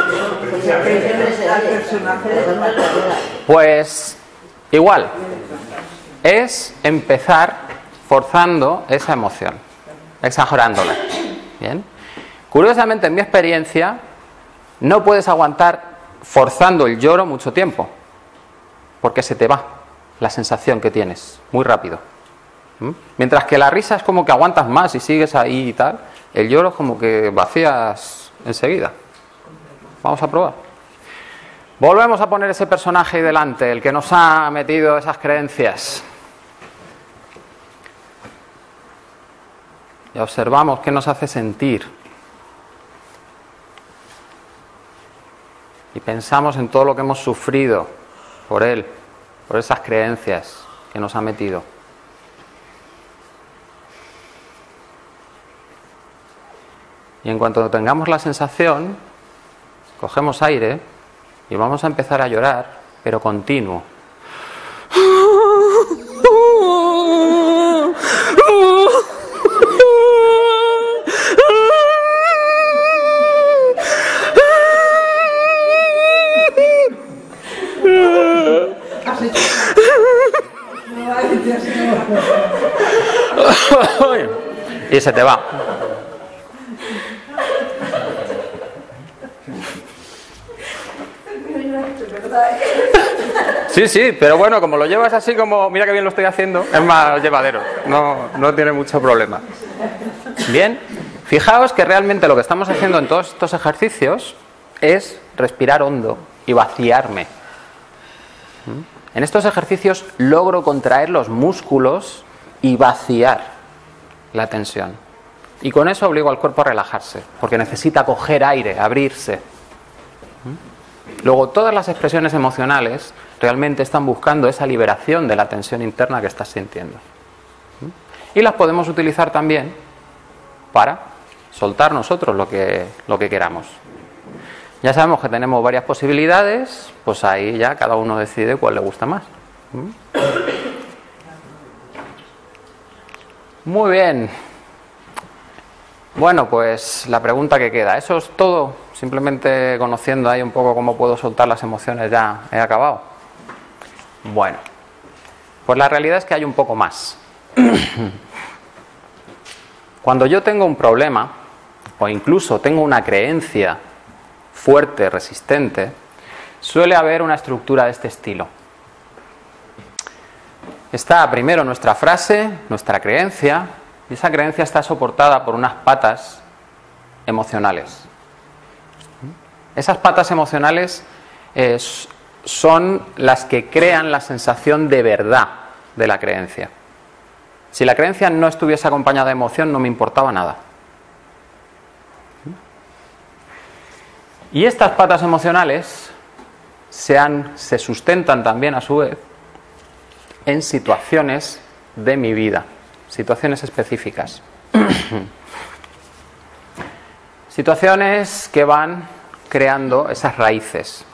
Al personaje. Pues igual. Es empezar forzando esa emoción, exagerándola. ¿Bien? Curiosamente, en mi experiencia, no puedes aguantar forzando el lloro mucho tiempo, porque se te va la sensación que tienes muy rápido. ¿Mm? Mientras que la risa es como que aguantas más y sigues ahí y tal, el lloro es como que vacías enseguida. Vamos a probar. Volvemos a poner ese personaje ahí delante, el que nos ha metido esas creencias. Y observamos qué nos hace sentir. Y pensamos en todo lo que hemos sufrido por él, por esas creencias que nos ha metido. Y en cuanto tengamos la sensación, cogemos aire y vamos a empezar a llorar, pero continuo. Y se te va. Sí, sí, pero bueno, como lo llevas así como, mira que bien lo estoy haciendo, es más llevadero, no, no tiene mucho problema. Bien, fijaos que realmente lo que estamos haciendo en todos estos ejercicios es respirar hondo y vaciarme. En estos ejercicios logro contraer los músculos y vaciar la tensión. Y con eso obligo al cuerpo a relajarse, porque necesita coger aire, abrirse. Luego, todas las expresiones emocionales realmente están buscando esa liberación de la tensión interna que estás sintiendo. Y las podemos utilizar también para soltar nosotros lo que, lo que queramos. Ya sabemos que tenemos varias posibilidades, pues ahí ya cada uno decide cuál le gusta más. Muy bien. Bueno, pues la pregunta que queda, ¿eso es todo? Simplemente conociendo ahí un poco cómo puedo soltar las emociones ya he acabado. Bueno, pues la realidad es que hay un poco más. Cuando yo tengo un problema, o incluso tengo una creencia fuerte, resistente, suele haber una estructura de este estilo. Está primero nuestra frase, nuestra creencia, y esa creencia está soportada por unas patas emocionales. Esas patas emocionales eh, son las que crean la sensación de verdad de la creencia. Si la creencia no estuviese acompañada de emoción, no me importaba nada. Y estas patas emocionales se, han, se sustentan también a su vez en situaciones de mi vida, situaciones específicas. Situaciones que van creando esas raíces.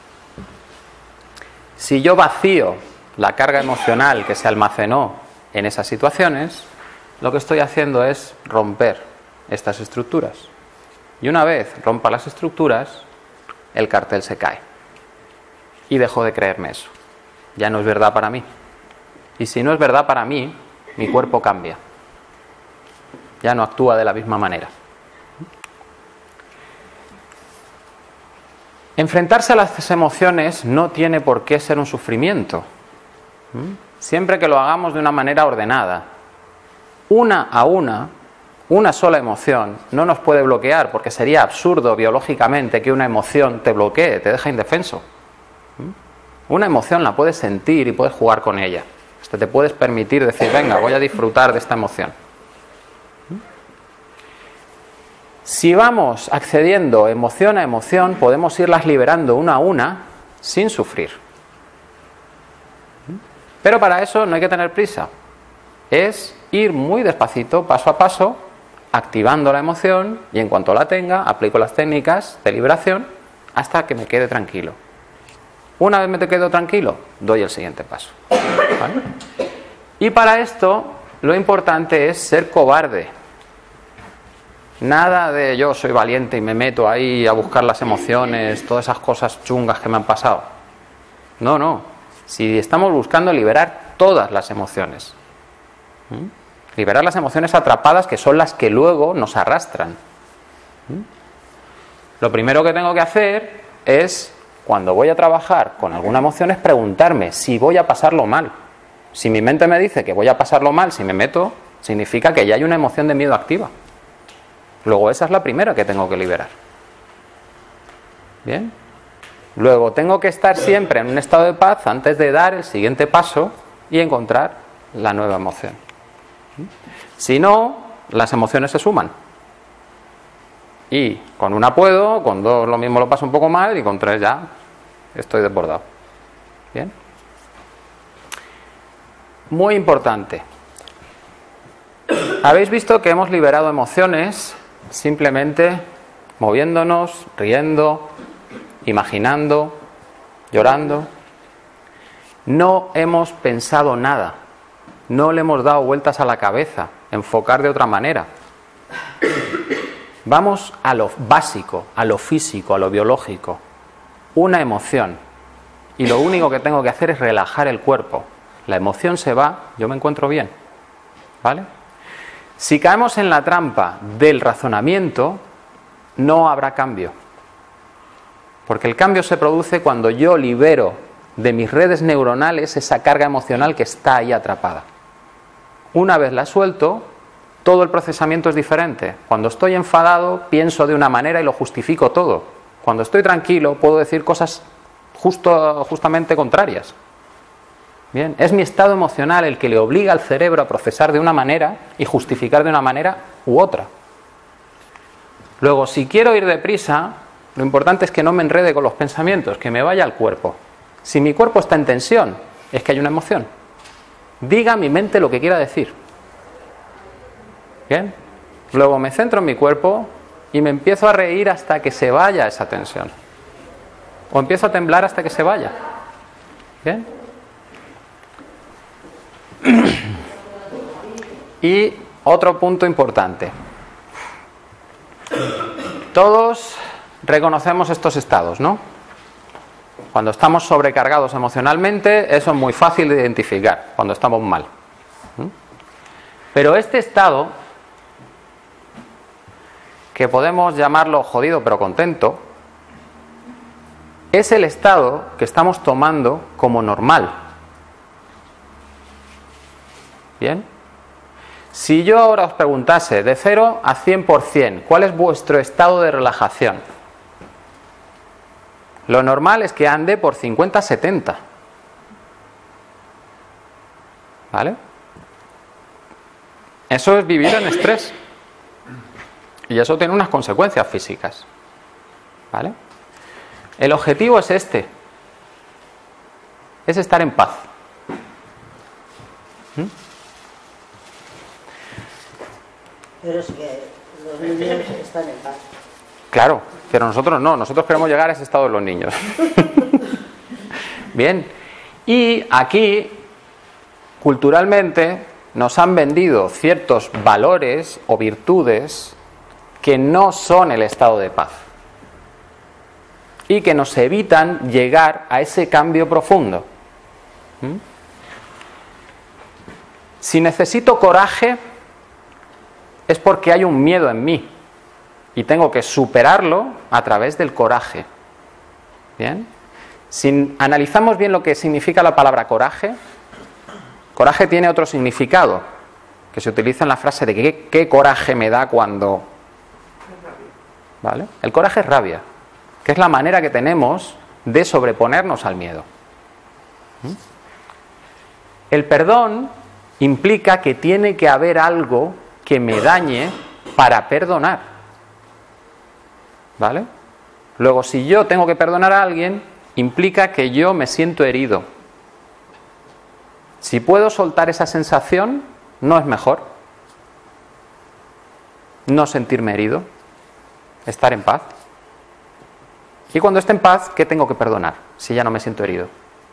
Si yo vacío la carga emocional que se almacenó en esas situaciones, lo que estoy haciendo es romper estas estructuras. Y una vez rompa las estructuras, el cartel se cae. Y dejo de creerme eso. Ya no es verdad para mí. Y si no es verdad para mí, mi cuerpo cambia. Ya no actúa de la misma manera. Enfrentarse a las emociones no tiene por qué ser un sufrimiento. Siempre que lo hagamos de una manera ordenada. Una a una, una sola emoción no nos puede bloquear, porque sería absurdo biológicamente que una emoción te bloquee, te deja indefenso. Una emoción la puedes sentir y puedes jugar con ella. Hasta te puedes permitir decir, venga, voy a disfrutar de esta emoción. Si vamos accediendo emoción a emoción, podemos irlas liberando una a una sin sufrir. Pero para eso no hay que tener prisa. Es ir muy despacito, paso a paso, activando la emoción, y en cuanto la tenga, aplico las técnicas de liberación hasta que me quede tranquilo. Una vez me quedo tranquilo, doy el siguiente paso. ¿Vale? Y para esto, lo importante es ser cobarde. Nada de yo soy valiente y me meto ahí a buscar las emociones, todas esas cosas chungas que me han pasado. No, no. Si estamos buscando liberar todas las emociones. ¿Mm? Liberar las emociones atrapadas, que son las que luego nos arrastran. ¿Mm? Lo primero que tengo que hacer es, cuando voy a trabajar con alguna emoción, es preguntarme si voy a pasarlo mal. Si mi mente me dice que voy a pasarlo mal si me meto, significa que ya hay una emoción de miedo activa. Luego esa es la primera que tengo que liberar. ¿Bien? Luego tengo que estar siempre en un estado de paz antes de dar el siguiente paso y encontrar la nueva emoción. Si no, las emociones se suman. Y con una puedo, con dos lo mismo lo paso un poco mal y con tres ya estoy desbordado. ¿Bien? Muy importante. Habéis visto que hemos liberado emociones simplemente moviéndonos, riendo, imaginando, llorando. No hemos pensado nada, no le hemos dado vueltas a la cabeza, enfocar de otra manera. Vamos a lo básico, a lo físico, a lo biológico. Una emoción. Y lo único que tengo que hacer es relajar el cuerpo. La emoción se va, yo me encuentro bien. ¿Vale? Si caemos en la trampa del razonamiento, no habrá cambio. Porque el cambio se produce cuando yo libero de mis redes neuronales esa carga emocional que está ahí atrapada. Una vez la suelto, todo el procesamiento es diferente. Cuando estoy enfadado, pienso de una manera y lo justifico todo. Cuando estoy tranquilo, puedo decir cosas justo, justamente contrarias. Bien, es mi estado emocional el que le obliga al cerebro a procesar de una manera y justificar de una manera u otra. Luego, si quiero ir deprisa, lo importante es que no me enrede con los pensamientos, que me vaya al cuerpo. Si mi cuerpo está en tensión, es que hay una emoción. Diga a mi mente lo que quiera decir. Bien. Luego me centro en mi cuerpo y me empiezo a reír hasta que se vaya esa tensión. O empiezo a temblar hasta que se vaya. Bien. Y otro punto importante. Todos reconocemos estos estados, ¿no? Cuando estamos sobrecargados emocionalmente, eso es muy fácil de identificar, cuando estamos mal. ¿Mm? Pero este estado, que podemos llamarlo jodido pero contento, es el estado que estamos tomando como normal. ¿Bien? Si yo ahora os preguntase de cero a cien por cien, ¿cuál es vuestro estado de relajación? Lo normal es que ande por cincuenta a setenta. ¿Vale? Eso es vivir en estrés. Y eso tiene unas consecuencias físicas. ¿Vale? El objetivo es este. Es estar en paz. ¿Mm? Pero es que los niños están en paz. Claro, pero nosotros no. Nosotros queremos llegar a ese estado de los niños. Bien. Y aquí, culturalmente, nos han vendido ciertos valores o virtudes que no son el estado de paz y que nos evitan llegar a ese cambio profundo. ¿Mm? Si necesito coraje, es porque hay un miedo en mí y tengo que superarlo a través del coraje. ¿Bien? Si analizamos bien lo que significa la palabra coraje, coraje tiene otro significado que se utiliza en la frase de que qué coraje me da cuando... ¿Vale? El coraje es rabia, que es la manera que tenemos de sobreponernos al miedo. ¿Mm? El perdón implica que tiene que haber algo que me dañe para perdonar. ¿Vale? Luego, si yo tengo que perdonar a alguien, implica que yo me siento herido. Si puedo soltar esa sensación, ¿no es mejor? No sentirme herido, estar en paz. Y cuando esté en paz, ¿qué tengo que perdonar si ya no me siento herido?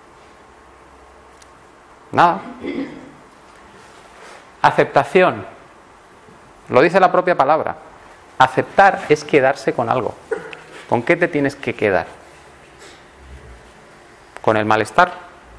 Nada. Aceptación. Lo dice la propia palabra. Aceptar es quedarse con algo. ¿Con qué te tienes que quedar? ¿Con el malestar?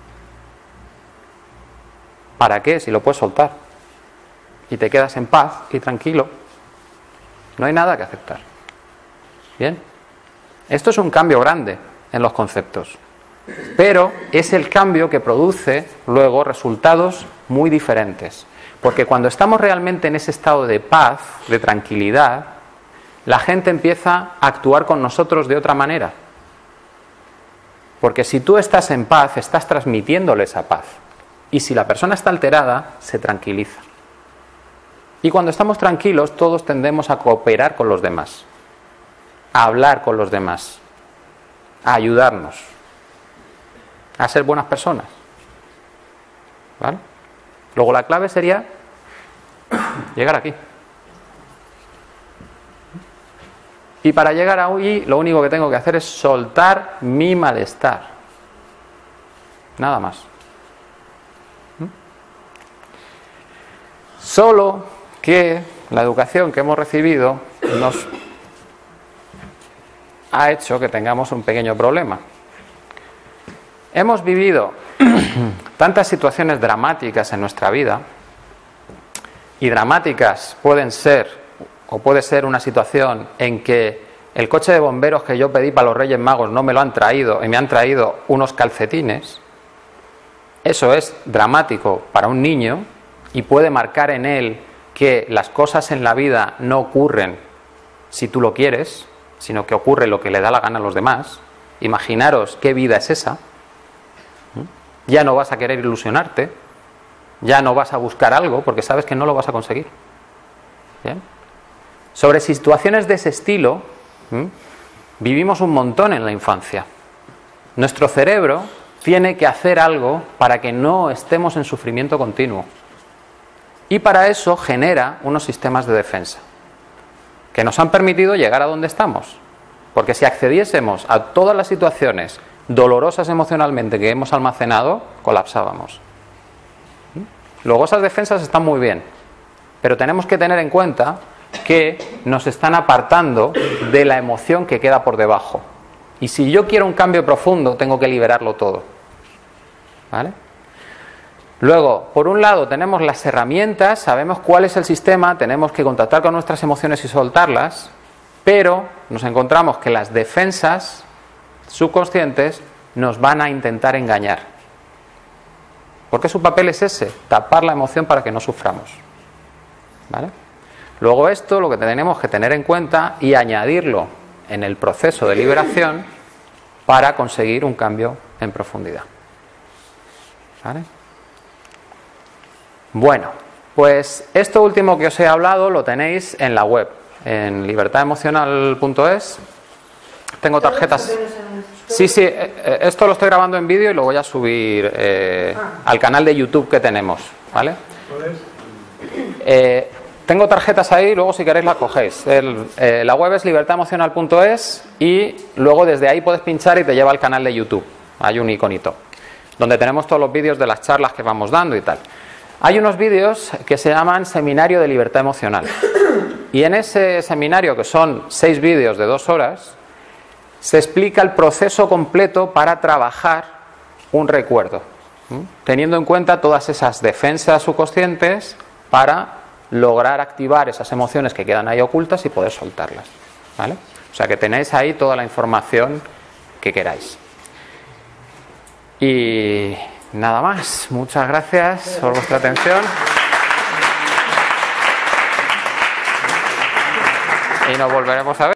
¿Para qué? Si lo puedes soltar. Y te quedas en paz y tranquilo. No hay nada que aceptar. ¿Bien? Esto es un cambio grande en los conceptos. Pero es el cambio que produce luego resultados muy diferentes. Porque cuando estamos realmente en ese estado de paz, de tranquilidad, la gente empieza a actuar con nosotros de otra manera. Porque si tú estás en paz, estás transmitiéndole esa paz. Y si la persona está alterada, se tranquiliza. Y cuando estamos tranquilos, todos tendemos a cooperar con los demás, a hablar con los demás, a ayudarnos, a ser buenas personas. ¿Vale? Luego la clave sería llegar aquí. Y para llegar ahí, lo único que tengo que hacer es soltar mi malestar. Nada más. ¿Mm? Solo que la educación que hemos recibido nos ha hecho que tengamos un pequeño problema. Hemos vivido tantas situaciones dramáticas en nuestra vida, y dramáticas pueden ser, o puede ser una situación en que el coche de bomberos que yo pedí para los Reyes Magos no me lo han traído y me han traído unos calcetines. Eso es dramático para un niño y puede marcar en él que las cosas en la vida no ocurren si tú lo quieres, sino que ocurre lo que le da la gana a los demás. Imaginaros qué vida es esa. Ya no vas a querer ilusionarte, ya no vas a buscar algo porque sabes que no lo vas a conseguir. ¿Bien? Sobre situaciones de ese estilo, ¿m? vivimos un montón en la infancia. Nuestro cerebro tiene que hacer algo para que no estemos en sufrimiento continuo. Y para eso genera unos sistemas de defensa que nos han permitido llegar a donde estamos. Porque si accediésemos a todas las situaciones dolorosas emocionalmente que hemos almacenado, colapsábamos. Luego esas defensas están muy bien, pero tenemos que tener en cuenta que nos están apartando de la emoción que queda por debajo. Y si yo quiero un cambio profundo, tengo que liberarlo todo. ¿Vale? Luego, por un lado, tenemos las herramientas, sabemos cuál es el sistema, tenemos que contactar con nuestras emociones y soltarlas, pero nos encontramos que las defensas subconscientes nos van a intentar engañar. Porque su papel es ese, tapar la emoción para que no suframos. ¿Vale? Luego esto lo que tenemos que tener en cuenta y añadirlo en el proceso de liberación para conseguir un cambio en profundidad. ¿Vale? Bueno, pues esto último que os he hablado lo tenéis en la web, en libertad emocional punto es. Tengo tarjetas. Sí, sí, esto lo estoy grabando en vídeo y lo voy a subir eh, al canal de YouTube que tenemos, ¿vale? Eh, tengo tarjetas ahí, luego si queréis las cogéis. El, eh, la web es libertad emocional punto es y luego desde ahí puedes pinchar y te lleva al canal de YouTube. Hay un iconito donde tenemos todos los vídeos de las charlas que vamos dando y tal. Hay unos vídeos que se llaman Seminario de Libertad Emocional. Y en ese seminario, que son seis vídeos de dos horas, se explica el proceso completo para trabajar un recuerdo, ¿sí? Teniendo en cuenta todas esas defensas subconscientes para lograr activar esas emociones que quedan ahí ocultas y poder soltarlas, ¿vale? O sea que tenéis ahí toda la información que queráis. Y nada más. Muchas gracias por vuestra atención. Y nos volveremos a ver.